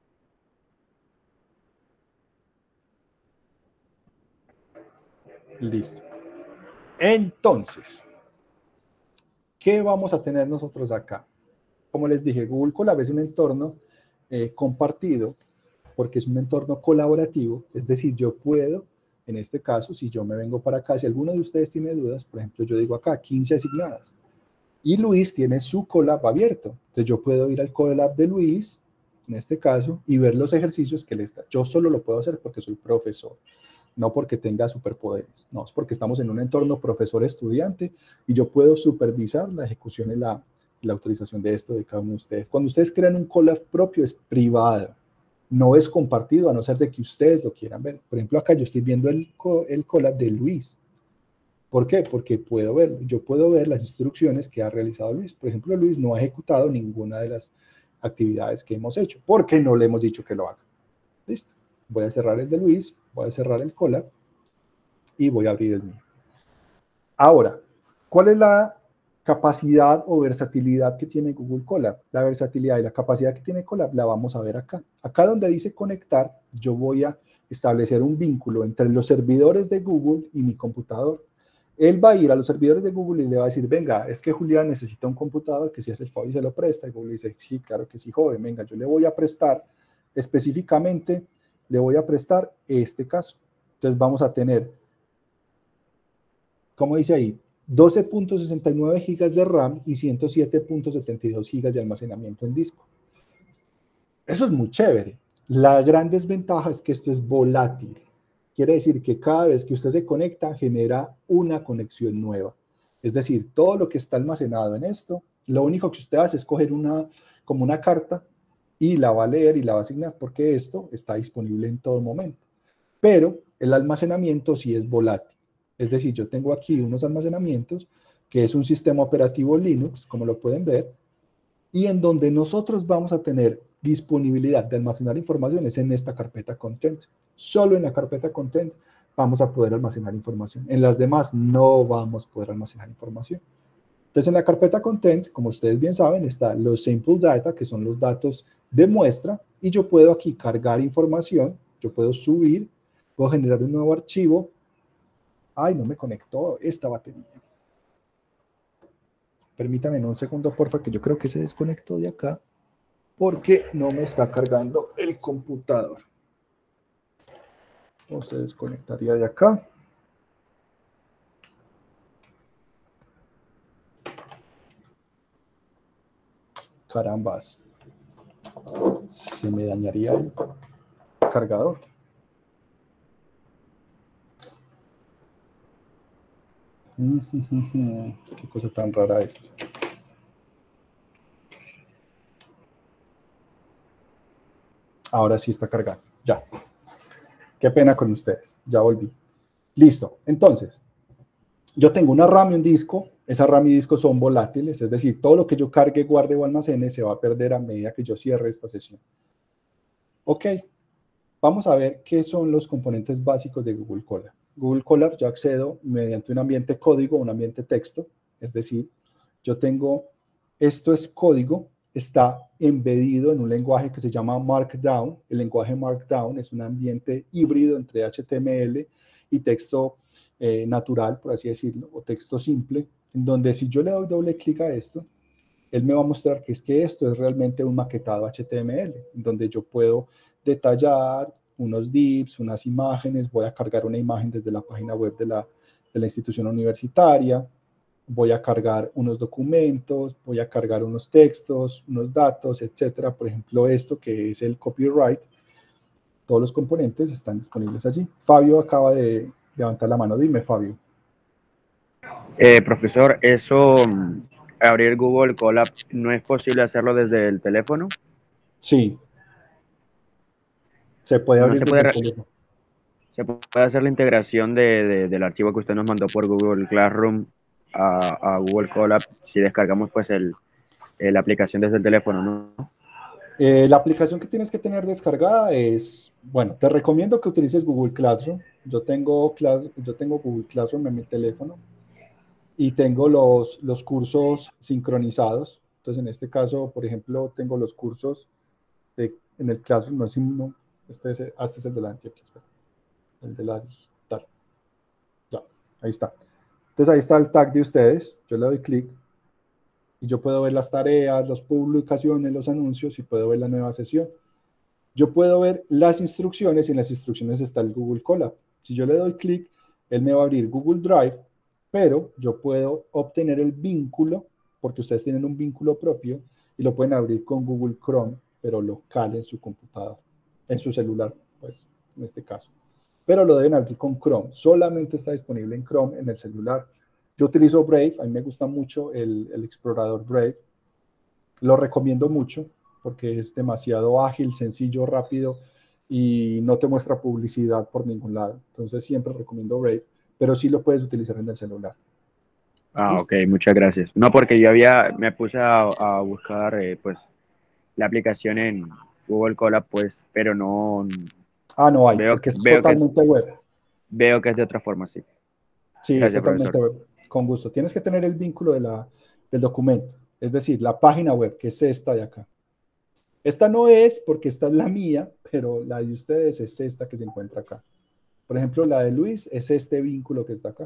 Listo. Entonces, ¿qué vamos a tener nosotros acá? Como les dije, Google Colab es un entorno eh, compartido porque es un entorno colaborativo, es decir, yo puedo, en este caso, si yo me vengo para acá, si alguno de ustedes tiene dudas, por ejemplo, yo digo acá, quince asignadas, y Luis tiene su Colab abierto, entonces yo puedo ir al Colab de Luis, en este caso, y ver los ejercicios que le está. Yo solo lo puedo hacer porque soy profesor, no porque tenga superpoderes, no, es porque estamos en un entorno profesor-estudiante y yo puedo supervisar la ejecución y la, la autorización de esto de cada uno de ustedes. Cuando ustedes crean un Colab propio es privado, no es compartido a no ser de que ustedes lo quieran ver. Por ejemplo, acá yo estoy viendo el, el Colab de Luis. ¿Por qué? Porque puedo ver, yo puedo ver las instrucciones que ha realizado Luis. Por ejemplo, Luis no ha ejecutado ninguna de las actividades que hemos hecho, porque no le hemos dicho que lo haga. Listo. Voy a cerrar el de Luis, voy a cerrar el Colab y voy a abrir el mío. Ahora, ¿cuál es la capacidad o versatilidad que tiene Google Colab? La versatilidad y la capacidad que tiene Colab la vamos a ver acá. Acá donde dice conectar, yo voy a establecer un vínculo entre los servidores de Google y mi computador. Él va a ir a los servidores de Google y le va a decir, venga, es que Julián necesita un computador que si hace el favor y se lo presta. Y Google dice, sí, claro que sí, joven, venga, yo le voy a prestar específicamente, le voy a prestar este caso. Entonces vamos a tener, como dice ahí, doce punto sesenta y nueve gigas de RAM y ciento siete punto setenta y dos gigas de almacenamiento en disco. Eso es muy chévere. La gran desventaja es que esto es volátil. Quiere decir que cada vez que usted se conecta, genera una conexión nueva. Es decir, todo lo que está almacenado en esto, lo único que usted hace es coger una, como una carta y la va a leer y la va a asignar, porque esto está disponible en todo momento. Pero el almacenamiento sí es volátil. Es decir, yo tengo aquí unos almacenamientos, que es un sistema operativo Linux, como lo pueden ver, y en donde nosotros vamos a tener disponibilidad de almacenar información es en esta carpeta content. Solo en la carpeta content vamos a poder almacenar información. En las demás no vamos a poder almacenar información. Entonces, en la carpeta content, como ustedes bien saben, están los sample data, que son los datos de muestra, y yo puedo aquí cargar información, yo puedo subir, puedo generar un nuevo archivo. Ay, no me conectó esta batería. Permítame un segundo, porfa, que yo creo que se desconectó de acá, porque no me está cargando el computador. O se desconectaría de acá. Carambas. Se me dañaría el cargador. Qué cosa tan rara esto. Ahora sí está cargando. Ya. Qué pena con ustedes. Ya volví. Listo. Entonces, yo tengo una RAM y un disco. Esa RAM y disco son volátiles. Es decir, todo lo que yo cargue, guarde o almacene se va a perder a medida que yo cierre esta sesión. Ok. Vamos a ver qué son los componentes básicos de Google Colab. Google Colab yo accedo mediante un ambiente código, un ambiente texto. Es decir, yo tengo, esto es código está embedido en un lenguaje que se llama Markdown. El lenguaje Markdown es un ambiente híbrido entre H T M L y texto eh, natural, por así decirlo, o texto simple, en donde si yo le doy doble clic a esto, él me va a mostrar que es que esto es realmente un maquetado H T M L, en donde yo puedo detallar unos divs, unas imágenes, voy a cargar una imagen desde la página web de la, de la institución universitaria, voy a cargar unos documentos, voy a cargar unos textos, unos datos, etcétera. Por ejemplo, esto que es el copyright, todos los componentes están disponibles allí. Fabio acaba de levantar la mano. Dime, Fabio. Eh, profesor, eso, mm, abrir Google Colab, ¿no es posible hacerlo desde el teléfono? Sí. Se puede No abrir se desde puede, el teléfono. se puede hacer la integración de, de- del archivo que usted nos mandó por Google Classroom a, a Google Colab si descargamos pues el, el- la aplicación desde el teléfono, ¿no? Eh, la aplicación que tienes que tener descargada es, bueno, te recomiendo que utilices Google Classroom. Yo tengo, class, yo tengo Google Classroom en mi teléfono y tengo los, los cursos sincronizados. Entonces, en este caso, por ejemplo, tengo los cursos de, en el Classroom, no es no, este es, ah, este es el de la Antioquia, espera, el de la digital. Ya, ahí está. Entonces, ahí está el tag de ustedes. Yo le doy clic y yo puedo ver las tareas, las publicaciones, los anuncios y puedo ver la nueva sesión. Yo puedo ver las instrucciones y en las instrucciones está el Google Colab. Si yo le doy clic, él me va a abrir Google Drive, pero yo puedo obtener el vínculo, porque ustedes tienen un vínculo propio, y lo pueden abrir con Google Chrome, pero local en su computador, en su celular, pues, en este caso. Pero lo deben abrir con Chrome. Solamente está disponible en Chrome, en el celular. Yo utilizo Brave, a mí me gusta mucho el, el explorador Brave. Lo recomiendo mucho porque es demasiado ágil, sencillo, rápido y no te muestra publicidad por ningún lado. Entonces siempre recomiendo Brave, pero sí lo puedes utilizar en el celular. Ah, ¿Listo? ok, muchas gracias. No, porque yo había, me puse a, a buscar eh, pues la aplicación en Google Colab, pues, pero no Ah, no hay, veo, porque es veo que totalmente web. veo que es de otra forma, sí. Sí, es Gracias, totalmente profesor. web. Con gusto. Tienes que tener el vínculo de la, del documento, es decir, la página web, que es esta de acá. Esta no es porque esta es la mía, pero la de ustedes es esta que se encuentra acá. Por ejemplo, la de Luis es este vínculo que está acá,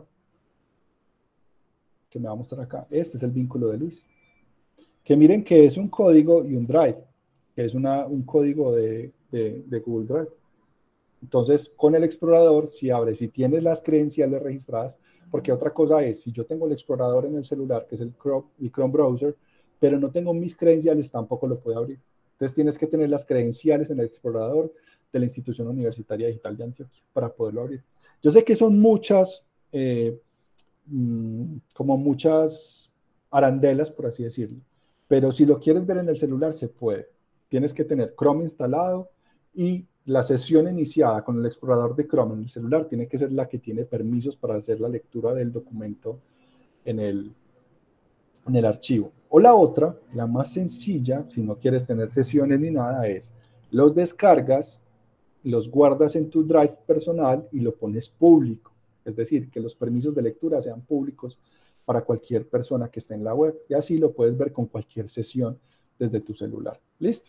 que me va a mostrar acá. Este es el vínculo de Luis. Que miren que es un código y un drive, que es una, un código de, de, de Google Drive. Entonces, con el explorador, si abres, si tienes las credenciales registradas, porque otra cosa es, si yo tengo el explorador en el celular, que es el Chrome, el Chrome Browser, pero no tengo mis credenciales, tampoco lo puedo abrir. Entonces, tienes que tener las credenciales en el explorador de la Institución Universitaria Digital de Antioquia para poderlo abrir. Yo sé que son muchas, eh, como muchas arandelas, por así decirlo, pero si lo quieres ver en el celular, se puede. Tienes que tener Chrome instalado y la sesión iniciada con el explorador de Chrome en el celular tiene que ser la que tiene permisos para hacer la lectura del documento en el, en el archivo. O la otra, la más sencilla, si no quieres tener sesiones ni nada, es los descargas, los guardas en tu Drive personal y lo pones público. Es decir, que los permisos de lectura sean públicos para cualquier persona que esté en la web. Y así lo puedes ver con cualquier sesión desde tu celular. ¿Listo?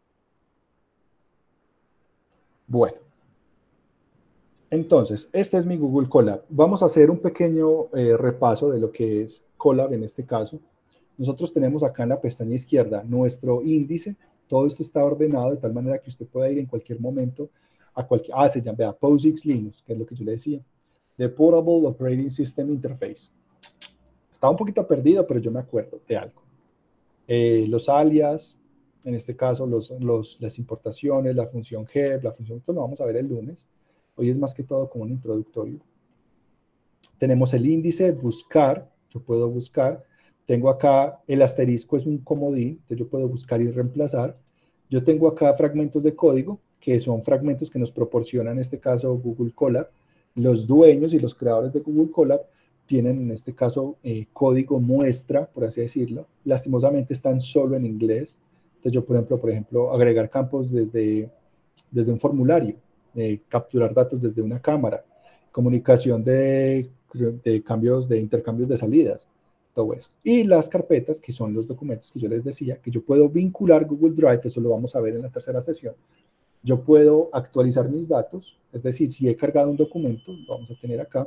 Bueno. Entonces, este es mi Google Colab. Vamos a hacer un pequeño eh, repaso de lo que es Colab en este caso. Nosotros tenemos acá en la pestaña izquierda nuestro índice. Todo esto está ordenado de tal manera que usted pueda ir en cualquier momento a cualquier... Ah, se llama, vea, POSIX Linux, que es lo que yo le decía. The Portable Operating System Interface. Estaba un poquito perdido, pero yo me acuerdo de algo. Eh, los alias, en este caso los, los, las importaciones, la función G, la función... Esto lo vamos a ver el lunes. Hoy es más que todo como un introductorio. Tenemos el índice, buscar, yo puedo buscar. Tengo acá el asterisco, es un comodín, entonces yo puedo buscar y reemplazar. Yo tengo acá fragmentos de código, que son fragmentos que nos proporciona en este caso Google Colab. Los dueños y los creadores de Google Colab tienen en este caso eh, código muestra, por así decirlo. Lastimosamente están solo en inglés. Entonces yo, por ejemplo, por ejemplo agregar campos desde, desde un formulario. Eh, capturar datos desde una cámara, comunicación de, de cambios, de intercambios de salidas, todo esto. Y las carpetas, que son los documentos que yo les decía, que yo puedo vincular Google Drive, eso lo vamos a ver en la tercera sesión. Yo puedo actualizar mis datos, es decir, si he cargado un documento, lo vamos a tener acá,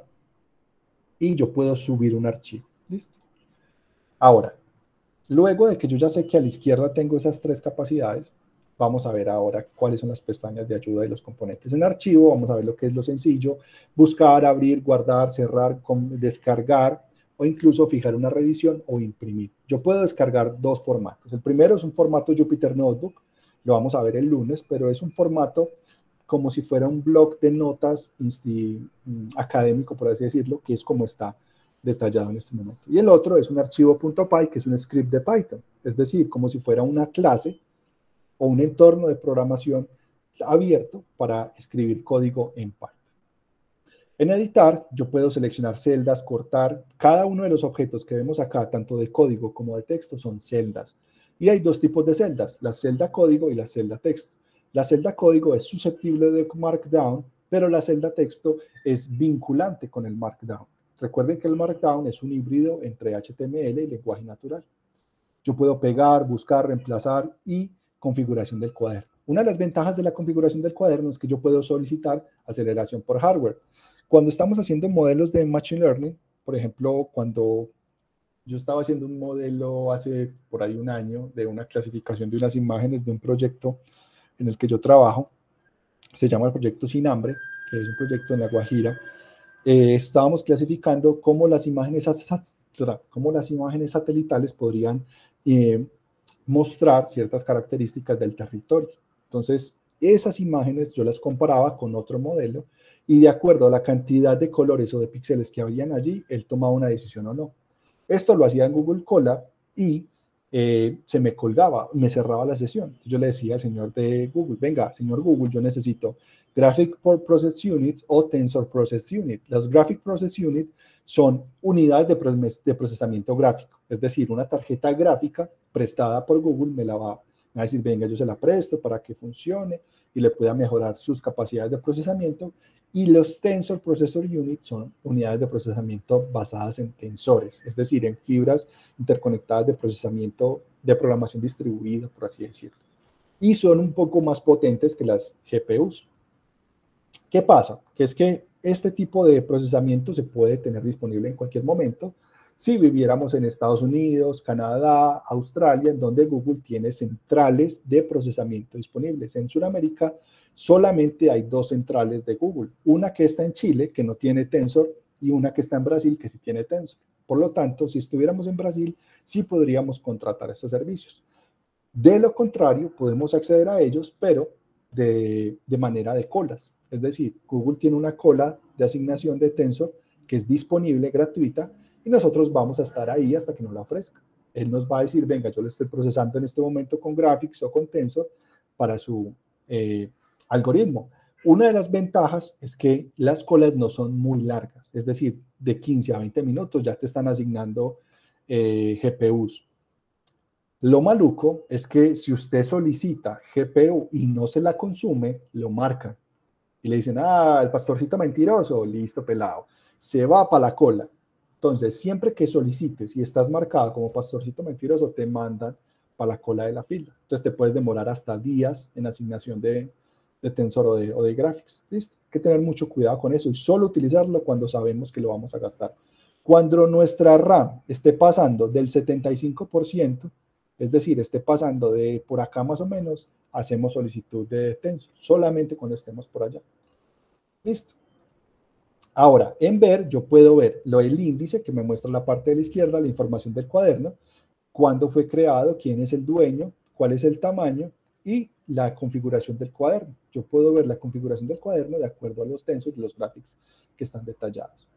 y yo puedo subir un archivo. ¿Listo? Ahora, luego de que yo ya sé que a la izquierda tengo esas tres capacidades, vamos a ver ahora cuáles son las pestañas de ayuda de los componentes en archivo. Vamos a ver lo que es lo sencillo: buscar, abrir, guardar, cerrar, descargar, o incluso fijar una revisión o imprimir. Yo puedo descargar dos formatos. El primero es un formato Jupyter Notebook, lo vamos a ver el lunes, pero es un formato como si fuera un blog de notas académico, por así decirlo, que es como está detallado en este momento. Y el otro es un archivo .py, que es un script de Python, es decir, como si fuera una clase o un entorno de programación abierto para escribir código en Python. En editar, yo puedo seleccionar celdas, cortar. Cada uno de los objetos que vemos acá, tanto de código como de texto, son celdas. Y hay dos tipos de celdas, la celda código y la celda texto. La celda código es susceptible de Markdown, pero la celda texto es vinculante con el Markdown. Recuerden que el Markdown es un híbrido entre H T M L y lenguaje natural. Yo puedo pegar, buscar, reemplazar y configuración del cuaderno. Una de las ventajas de la configuración del cuaderno es que yo puedo solicitar aceleración por hardware. Cuando estamos haciendo modelos de Machine Learning, por ejemplo, cuando yo estaba haciendo un modelo hace por ahí un año de una clasificación de unas imágenes de un proyecto en el que yo trabajo, se llama el proyecto Sin Hambre, que es un proyecto en La Guajira. Eh, estábamos clasificando cómo las imágenes, cómo las imágenes satelitales podrían eh, mostrar ciertas características del territorio. Entonces, esas imágenes yo las comparaba con otro modelo y de acuerdo a la cantidad de colores o de píxeles que habían allí, él tomaba una decisión o no. Esto lo hacía en Google Colab y eh, se me colgaba, me cerraba la sesión. Entonces yo le decía al señor de Google, venga, señor Google, yo necesito Graphic Process Unit o Tensor Process Unit. Las Graphic Process Unit son unidades de, de procesamiento gráfico, es decir, una tarjeta gráfica prestada por Google me la va, me va a decir, venga, yo se la presto para que funcione y le pueda mejorar sus capacidades de procesamiento. Y los Tensor Processor Unit son unidades de procesamiento basadas en tensores, es decir, en fibras interconectadas de procesamiento de programación distribuida, por así decirlo. Y son un poco más potentes que las G P Us. ¿Qué pasa? Que es que este tipo de procesamiento se puede tener disponible en cualquier momento si viviéramos en Estados Unidos, Canadá, Australia, en donde Google tiene centrales de procesamiento disponibles. En Sudamérica solamente hay dos centrales de Google, una que está en Chile, que no tiene Tensor, y una que está en Brasil, que sí tiene Tensor. Por lo tanto, si estuviéramos en Brasil, sí podríamos contratar estos servicios. De lo contrario, podemos acceder a ellos, pero de, de manera de colas. Es decir, Google tiene una cola de asignación de Tensor que es disponible, gratuita, y nosotros vamos a estar ahí hasta que nos la ofrezca. Él nos va a decir, venga, yo le estoy procesando en este momento con Graphics o con Tensor para su eh, algoritmo. Una de las ventajas es que las colas no son muy largas, es decir, de quince a veinte minutos ya te están asignando eh, G P Us. Lo maluco es que si usted solicita G P U y no se la consume, lo marcan. Y le dicen, ah, el pastorcito mentiroso, listo, pelado. Se va para la cola. Entonces, siempre que solicites y estás marcado como pastorcito mentiroso, te mandan para la cola de la fila. Entonces, te puedes demorar hasta días en asignación de, de Tensor o de, o de Graphics. ¿Listo? Hay que tener mucho cuidado con eso y solo utilizarlo cuando sabemos que lo vamos a gastar. Cuando nuestra RAM esté pasando del setenta y cinco por ciento, es decir, esté pasando de por acá más o menos, hacemos solicitud de Tensor, solamente cuando estemos por allá. Listo. Ahora, en ver, yo puedo ver lo del índice que me muestra la parte de la izquierda, la información del cuaderno, cuándo fue creado, quién es el dueño, cuál es el tamaño y la configuración del cuaderno. Yo puedo ver la configuración del cuaderno de acuerdo a los Tensor y los graphics que están detallados.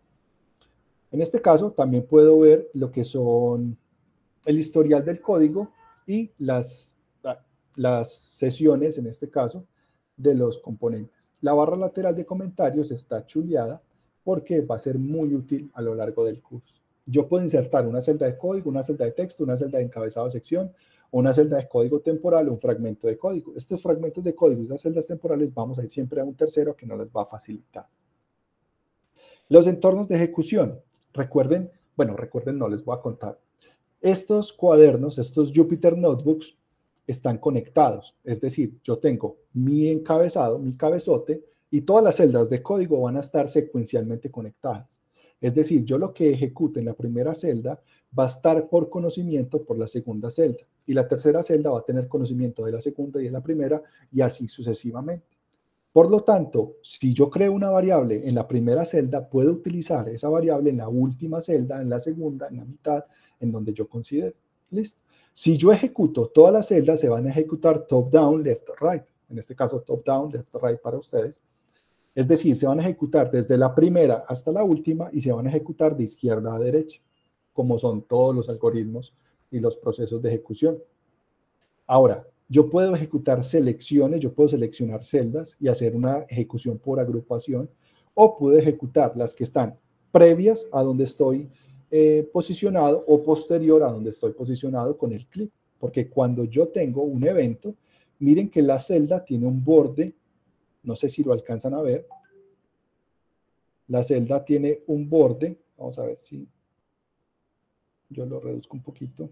En este caso, también puedo ver lo que son el historial del código y las, las sesiones, en este caso, de los componentes. La barra lateral de comentarios está chuleada porque va a ser muy útil a lo largo del curso. Yo puedo insertar una celda de código, una celda de texto, una celda de encabezado de sección, una celda de código temporal o un fragmento de código. Estos fragmentos de código y las celdas temporales vamos a ir siempre a un tercero que nos las va a facilitar. Los entornos de ejecución. Recuerden, bueno, recuerden, no les voy a contar. Estos cuadernos, estos Jupyter Notebooks, están conectados. Es decir, yo tengo mi encabezado, mi cabezote, y todas las celdas de código van a estar secuencialmente conectadas. Es decir, yo lo que ejecute en la primera celda va a estar por conocimiento por la segunda celda. Y la tercera celda va a tener conocimiento de la segunda y de la primera, y así sucesivamente. Por lo tanto, si yo creo una variable en la primera celda, puedo utilizar esa variable en la última celda, en la segunda, en la mitad, en donde yo considero. ¿Listo? Si yo ejecuto todas las celdas, se van a ejecutar top-down, left-right. En este caso, top-down, left-right para ustedes. Es decir, se van a ejecutar desde la primera hasta la última y se van a ejecutar de izquierda a derecha, como son todos los algoritmos y los procesos de ejecución. Ahora, yo puedo ejecutar selecciones, yo puedo seleccionar celdas y hacer una ejecución por agrupación, o puedo ejecutar las que están previas a donde estoy eh, posicionado o posterior a donde estoy posicionado con el clic. Porque cuando yo tengo un evento, miren que la celda tiene un borde, no sé si lo alcanzan a ver, la celda tiene un borde, vamos a ver si yo lo reduzco un poquito.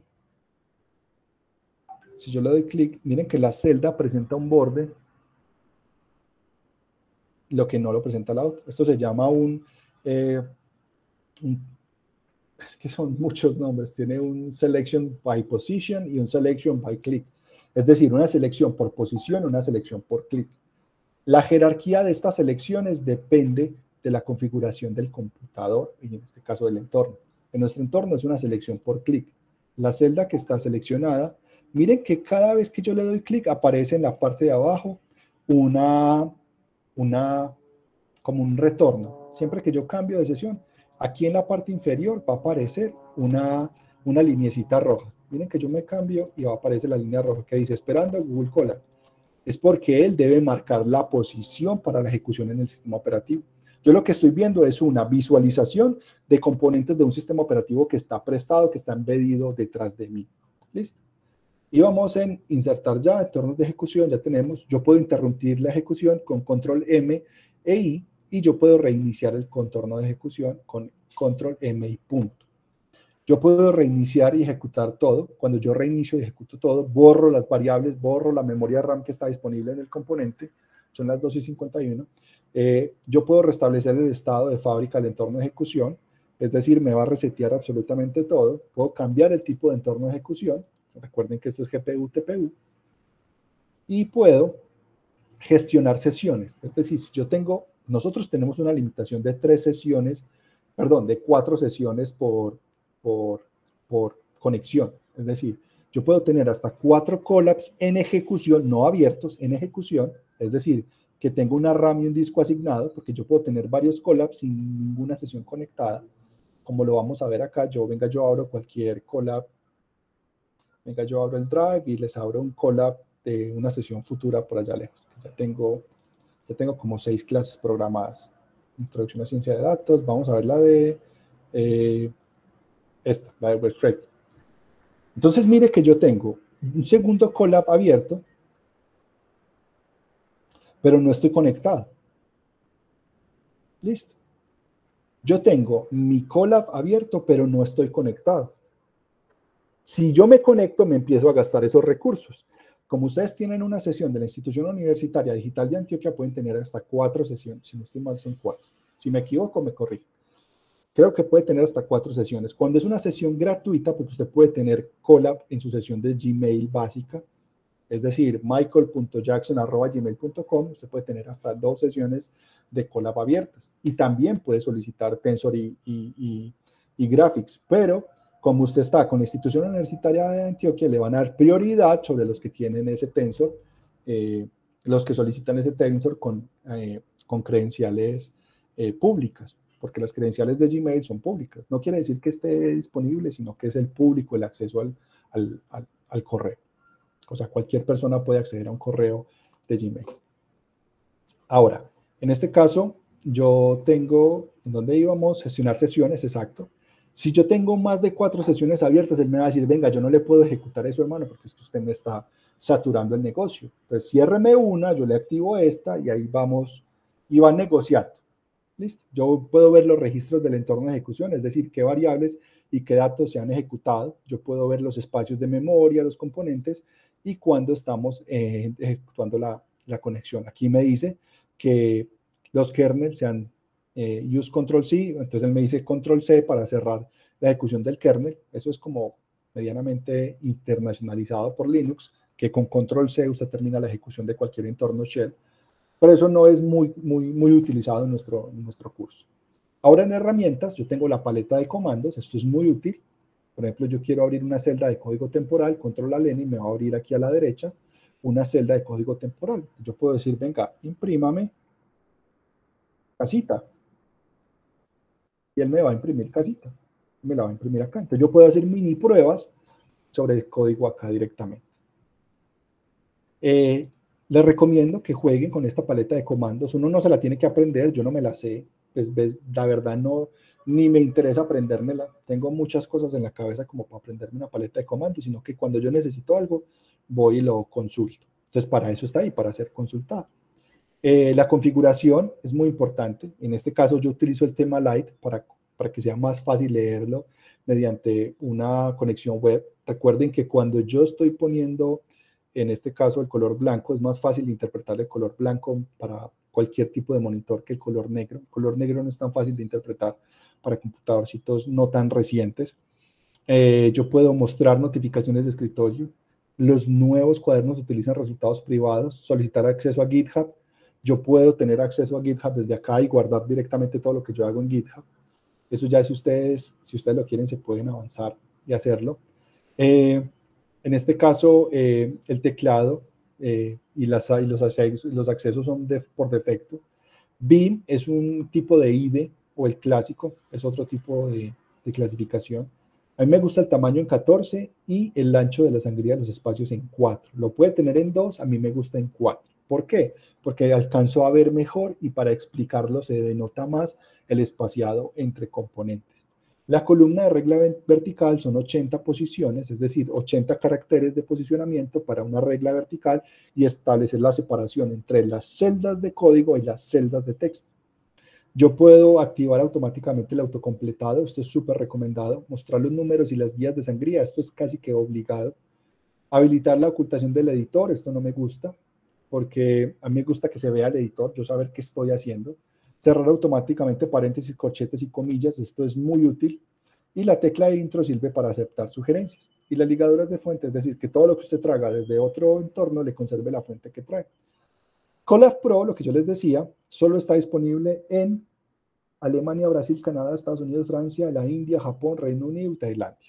Si yo le doy clic, miren que la celda presenta un borde, lo que no lo presenta la otra. Esto se llama un, eh, un, es que son muchos nombres, tiene un selection by position y un selection by click. Es decir, una selección por posición y una selección por clic. La jerarquía de estas selecciones depende de la configuración del computador y en este caso del entorno. En nuestro entorno es una selección por clic. La celda que está seleccionada, miren que cada vez que yo le doy clic aparece en la parte de abajo una, una, como un retorno. Siempre que yo cambio de sesión, aquí en la parte inferior va a aparecer una, una linecita roja. Miren que yo me cambio y va a aparecer la línea roja que dice esperando a Google Colab. Es porque él debe marcar la posición para la ejecución en el sistema operativo. Yo lo que estoy viendo es una visualización de componentes de un sistema operativo que está prestado, que está embedido detrás de mí. ¿Listo? Y vamos en insertar ya entornos de ejecución, ya tenemos, yo puedo interrumpir la ejecución con control M e I y yo puedo reiniciar el contorno de ejecución con control M y punto. Yo puedo reiniciar y ejecutar todo. Cuando yo reinicio y ejecuto todo, borro las variables, borro la memoria RAM que está disponible en el componente, son las dos y cincuenta y uno. Eh, yo puedo restablecer el estado de fábrica del entorno de ejecución, es decir, me va a resetear absolutamente todo. Puedo cambiar el tipo de entorno de ejecución. Recuerden que esto es G P U, T P U. Y puedo gestionar sesiones. Es decir, si yo tengo, nosotros tenemos una limitación de tres sesiones, perdón, de cuatro sesiones por, por, por conexión. Es decir, yo puedo tener hasta cuatro collabs en ejecución, no abiertos, en ejecución. Es decir, que tengo una RAM y un disco asignado, porque yo puedo tener varios collabs sin ninguna sesión conectada. Como lo vamos a ver acá, yo venga, yo abro cualquier collab. Venga, yo abro el drive y les abro un collab de una sesión futura por allá lejos. Ya tengo, ya tengo como seis clases programadas. Introducción a ciencia de datos. Vamos a ver la de eh, esta, la de web scrape. Entonces, mire que yo tengo un segundo collab abierto, pero no estoy conectado. Listo. Yo tengo mi collab abierto, pero no estoy conectado. Si yo me conecto, me empiezo a gastar esos recursos. Como ustedes tienen una sesión de la Institución Universitaria Digital de Antioquia, pueden tener hasta cuatro sesiones. Si no estoy mal, son cuatro. Si me equivoco, me corrijo. Creo que puede tener hasta cuatro sesiones. Cuando es una sesión gratuita, porque usted puede tener collab en su sesión de Gmail básica, es decir, michael punto jackson arroba gmail punto com, usted puede tener hasta dos sesiones de collab abiertas. Y también puede solicitar Tensor y, y, y, y Graphics, pero como usted está con la Institución Universitaria de Antioquia, le van a dar prioridad sobre los que tienen ese Tensor, eh, los que solicitan ese Tensor con, eh, con credenciales eh, públicas, porque las credenciales de Gmail son públicas. No quiere decir que esté disponible, sino que es el público el acceso al, al, al, al correo. O sea, cualquier persona puede acceder a un correo de Gmail. Ahora, en este caso, yo tengo, ¿en dónde íbamos? Gestionar sesiones, exacto. Si yo tengo más de cuatro sesiones abiertas, él me va a decir, venga, yo no le puedo ejecutar eso, hermano, porque es que usted me está saturando el negocio. Entonces, ciérreme una, yo le activo esta y ahí vamos, y va negociando. Listo. Yo puedo ver los registros del entorno de ejecución, es decir, qué variables y qué datos se han ejecutado. Yo puedo ver los espacios de memoria, los componentes y cuándo estamos eh, ejecutando la, la conexión. Aquí me dice que los kernels se han eh, use control C, entonces él me dice control C para cerrar la ejecución del kernel. Eso es como medianamente internacionalizado por Linux, que con control C usted termina la ejecución de cualquier entorno shell. Pero eso no es muy, muy, muy utilizado en nuestro, en nuestro curso. Ahora en herramientas, yo tengo la paleta de comandos, esto es muy útil. Por ejemplo, yo quiero abrir una celda de código temporal, control L N y me va a abrir aquí a la derecha una celda de código temporal. Yo puedo decir, venga, imprímame casita. Y él me va a imprimir casita. Me la va a imprimir acá. Entonces yo puedo hacer mini pruebas sobre el código acá directamente. Eh, les recomiendo que jueguen con esta paleta de comandos. Uno no se la tiene que aprender, yo no me la sé. Pues, ves, la verdad no, ni me interesa aprendérmela. Tengo muchas cosas en la cabeza como para aprenderme una paleta de comandos, sino que cuando yo necesito algo, voy y lo consulto. Entonces, para eso está ahí, para ser consultado. Eh, la configuración es muy importante. En este caso, yo utilizo el tema Light para, para que sea más fácil leerlo mediante una conexión web. Recuerden que cuando yo estoy poniendo, en este caso, el color blanco, es más fácil interpretar el color blanco para cualquier tipo de monitor que el color negro. El color negro no es tan fácil de interpretar para computadorcitos no tan recientes. Eh, yo puedo mostrar notificaciones de escritorio. Los nuevos cuadernos utilizan resultados privados, solicitar acceso a GitHub. Yo puedo tener acceso a GitHub desde acá y guardar directamente todo lo que yo hago en GitHub. Eso ya si ustedes, si ustedes lo quieren, se pueden avanzar y hacerlo. Eh, en este caso, eh, el teclado eh, y, las, y los, accesos, los accesos son de, por defecto. B I M es un tipo de I D E o el clásico, es otro tipo de, de clasificación. A mí me gusta el tamaño en catorce y el ancho de la sangría de los espacios en cuatro. Lo puede tener en dos, a mí me gusta en cuatro. ¿Por qué? Porque alcanzo a ver mejor y para explicarlo se denota más el espaciado entre componentes. La columna de regla vertical son ochenta posiciones, es decir, ochenta caracteres de posicionamiento para una regla vertical y establecer la separación entre las celdas de código y las celdas de texto. Yo puedo activar automáticamente el autocompletado, esto es súper recomendado, mostrar los números y las guías de sangría, esto es casi que obligado. Habilitar la ocultación del editor, esto no me gusta, porque a mí me gusta que se vea el editor, yo saber qué estoy haciendo. Cerrar automáticamente paréntesis, corchetes y comillas, esto es muy útil. Y la tecla de intro sirve para aceptar sugerencias. Y las ligaduras de fuente, es decir, que todo lo que usted traiga desde otro entorno le conserve la fuente que trae. Colab Pro, lo que yo les decía, solo está disponible en Alemania, Brasil, Canadá, Estados Unidos, Francia, la India, Japón, Reino Unido y Tailandia.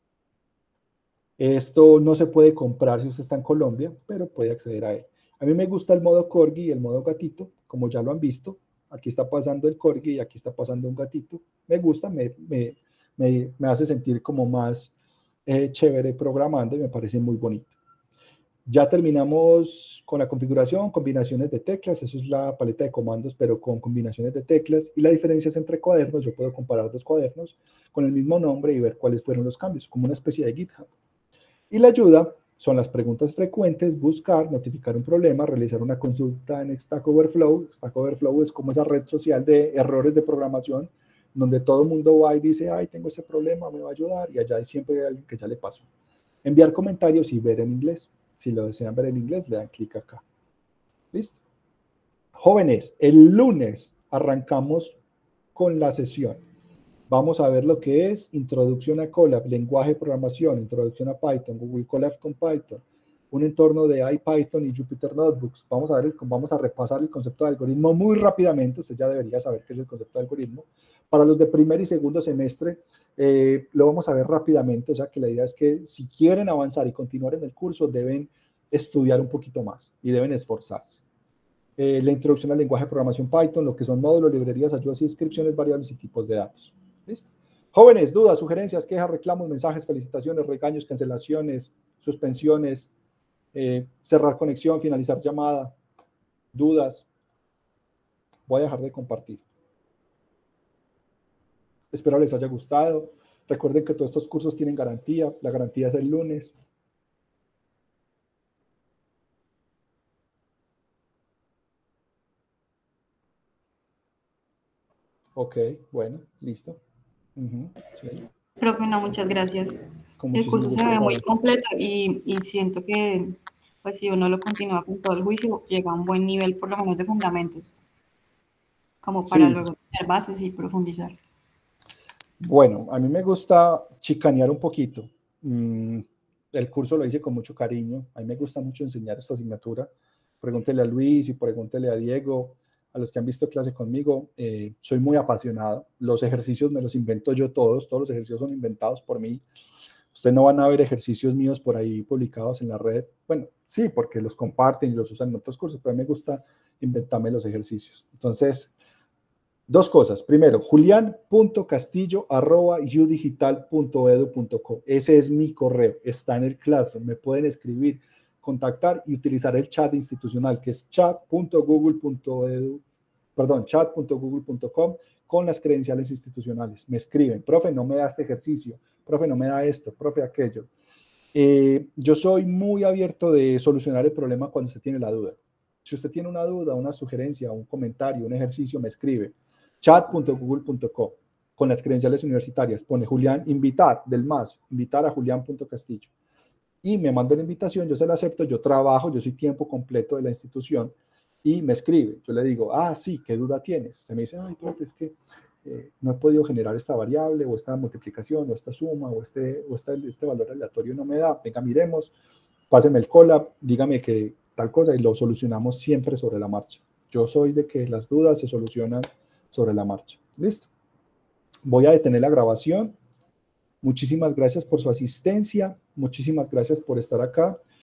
Esto no se puede comprar si usted está en Colombia, pero puede acceder a él. A mí me gusta el modo corgi y el modo gatito, como ya lo han visto. Aquí está pasando el corgi y aquí está pasando un gatito. Me gusta, me, me, me, me hace sentir como más eh, chévere programando y me parece muy bonito. Ya terminamos con la configuración, combinaciones de teclas, eso es la paleta de comandos, pero con combinaciones de teclas. Y la diferencia es entre cuadernos, yo puedo comparar dos cuadernos con el mismo nombre y ver cuáles fueron los cambios, como una especie de GitHub. Y la ayuda son las preguntas frecuentes, buscar, notificar un problema, realizar una consulta en Stack Overflow. Stack Overflow es como esa red social de errores de programación, donde todo el mundo va y dice, ay, tengo ese problema, me va a ayudar, y allá siempre hay alguien que ya le pasó. Enviar comentarios y ver en inglés. Si lo desean ver en inglés, le dan clic acá. ¿Listo? Jóvenes, el lunes arrancamos con la sesión. Vamos a ver lo que es introducción a Colab, lenguaje de programación, introducción a Python, Google Colab con Python, un entorno de IPython y Jupyter Notebooks. Vamos a, ver el, vamos a repasar el concepto de algoritmo muy rápidamente. Usted ya debería saber qué es el concepto de algoritmo. Para los de primer y segundo semestre, eh, lo vamos a ver rápidamente. O sea que la idea es que si quieren avanzar y continuar en el curso, deben estudiar un poquito más y deben esforzarse. Eh, la introducción al lenguaje de programación Python, lo que son módulos, librerías, ayudas y descripciones, variables y tipos de datos. ¿Listo? Jóvenes, dudas, sugerencias, quejas, reclamos, mensajes, felicitaciones, regaños, cancelaciones, suspensiones, eh, cerrar conexión, finalizar llamada, dudas. Voy a dejar de compartir. Espero les haya gustado. Recuerden que todos estos cursos tienen garantía. La garantía es el lunes. Ok, bueno, listo. Uh-huh, sí. Profe, no, muchas gracias. El curso se ve muy completo y, y siento que, pues, si uno lo continúa con todo el juicio, llega a un buen nivel, por lo menos de fundamentos, como para sí. luego tener bases y profundizar. Bueno, a mí me gusta chicanear un poquito. Mm, el curso lo hice con mucho cariño. A mí me gusta mucho enseñar esta asignatura. Pregúntele a Luis y pregúntele a Diego, a los que han visto clase conmigo. Eh, soy muy apasionado. Los ejercicios me los invento yo todos. Todos los ejercicios son inventados por mí. Ustedes no van a ver ejercicios míos por ahí publicados en la red. Bueno, sí, porque los comparten y los usan en otros cursos, pero a mí me gusta inventarme los ejercicios. Entonces, dos cosas. Primero, julián punto castillo arroba u digital punto edu punto co. Ese es mi correo. Está en el Classroom. Me pueden escribir, contactar y utilizar el chat institucional, que es chat punto google punto edu, perdón, chat punto google punto com, con las credenciales institucionales. Me escriben, profe, no me da este ejercicio, profe, no me da esto, profe, aquello. Eh, yo soy muy abierto de solucionar el problema cuando usted tiene la duda. Si usted tiene una duda, una sugerencia, un comentario, un ejercicio, me escribe. chat punto google punto com, con las credenciales universitarias. Pone Julián, invitar, del más, invitar a julián punto castillo. Y me manda la invitación, yo se la acepto, yo trabajo, yo soy tiempo completo de la institución, y me escribe. Yo le digo, ah, sí, ¿qué duda tienes? Usted me dice, ay, profe, es que eh, no he podido generar esta variable, o esta multiplicación, o esta suma, o este, o esta, este valor aleatorio no me da. Venga, miremos, páseme el collab, dígame que tal cosa, y lo solucionamos siempre sobre la marcha. Yo soy de que las dudas se solucionan sobre la marcha. ¿Listo? Voy a detener la grabación. Muchísimas gracias por su asistencia. Muchísimas gracias por estar acá.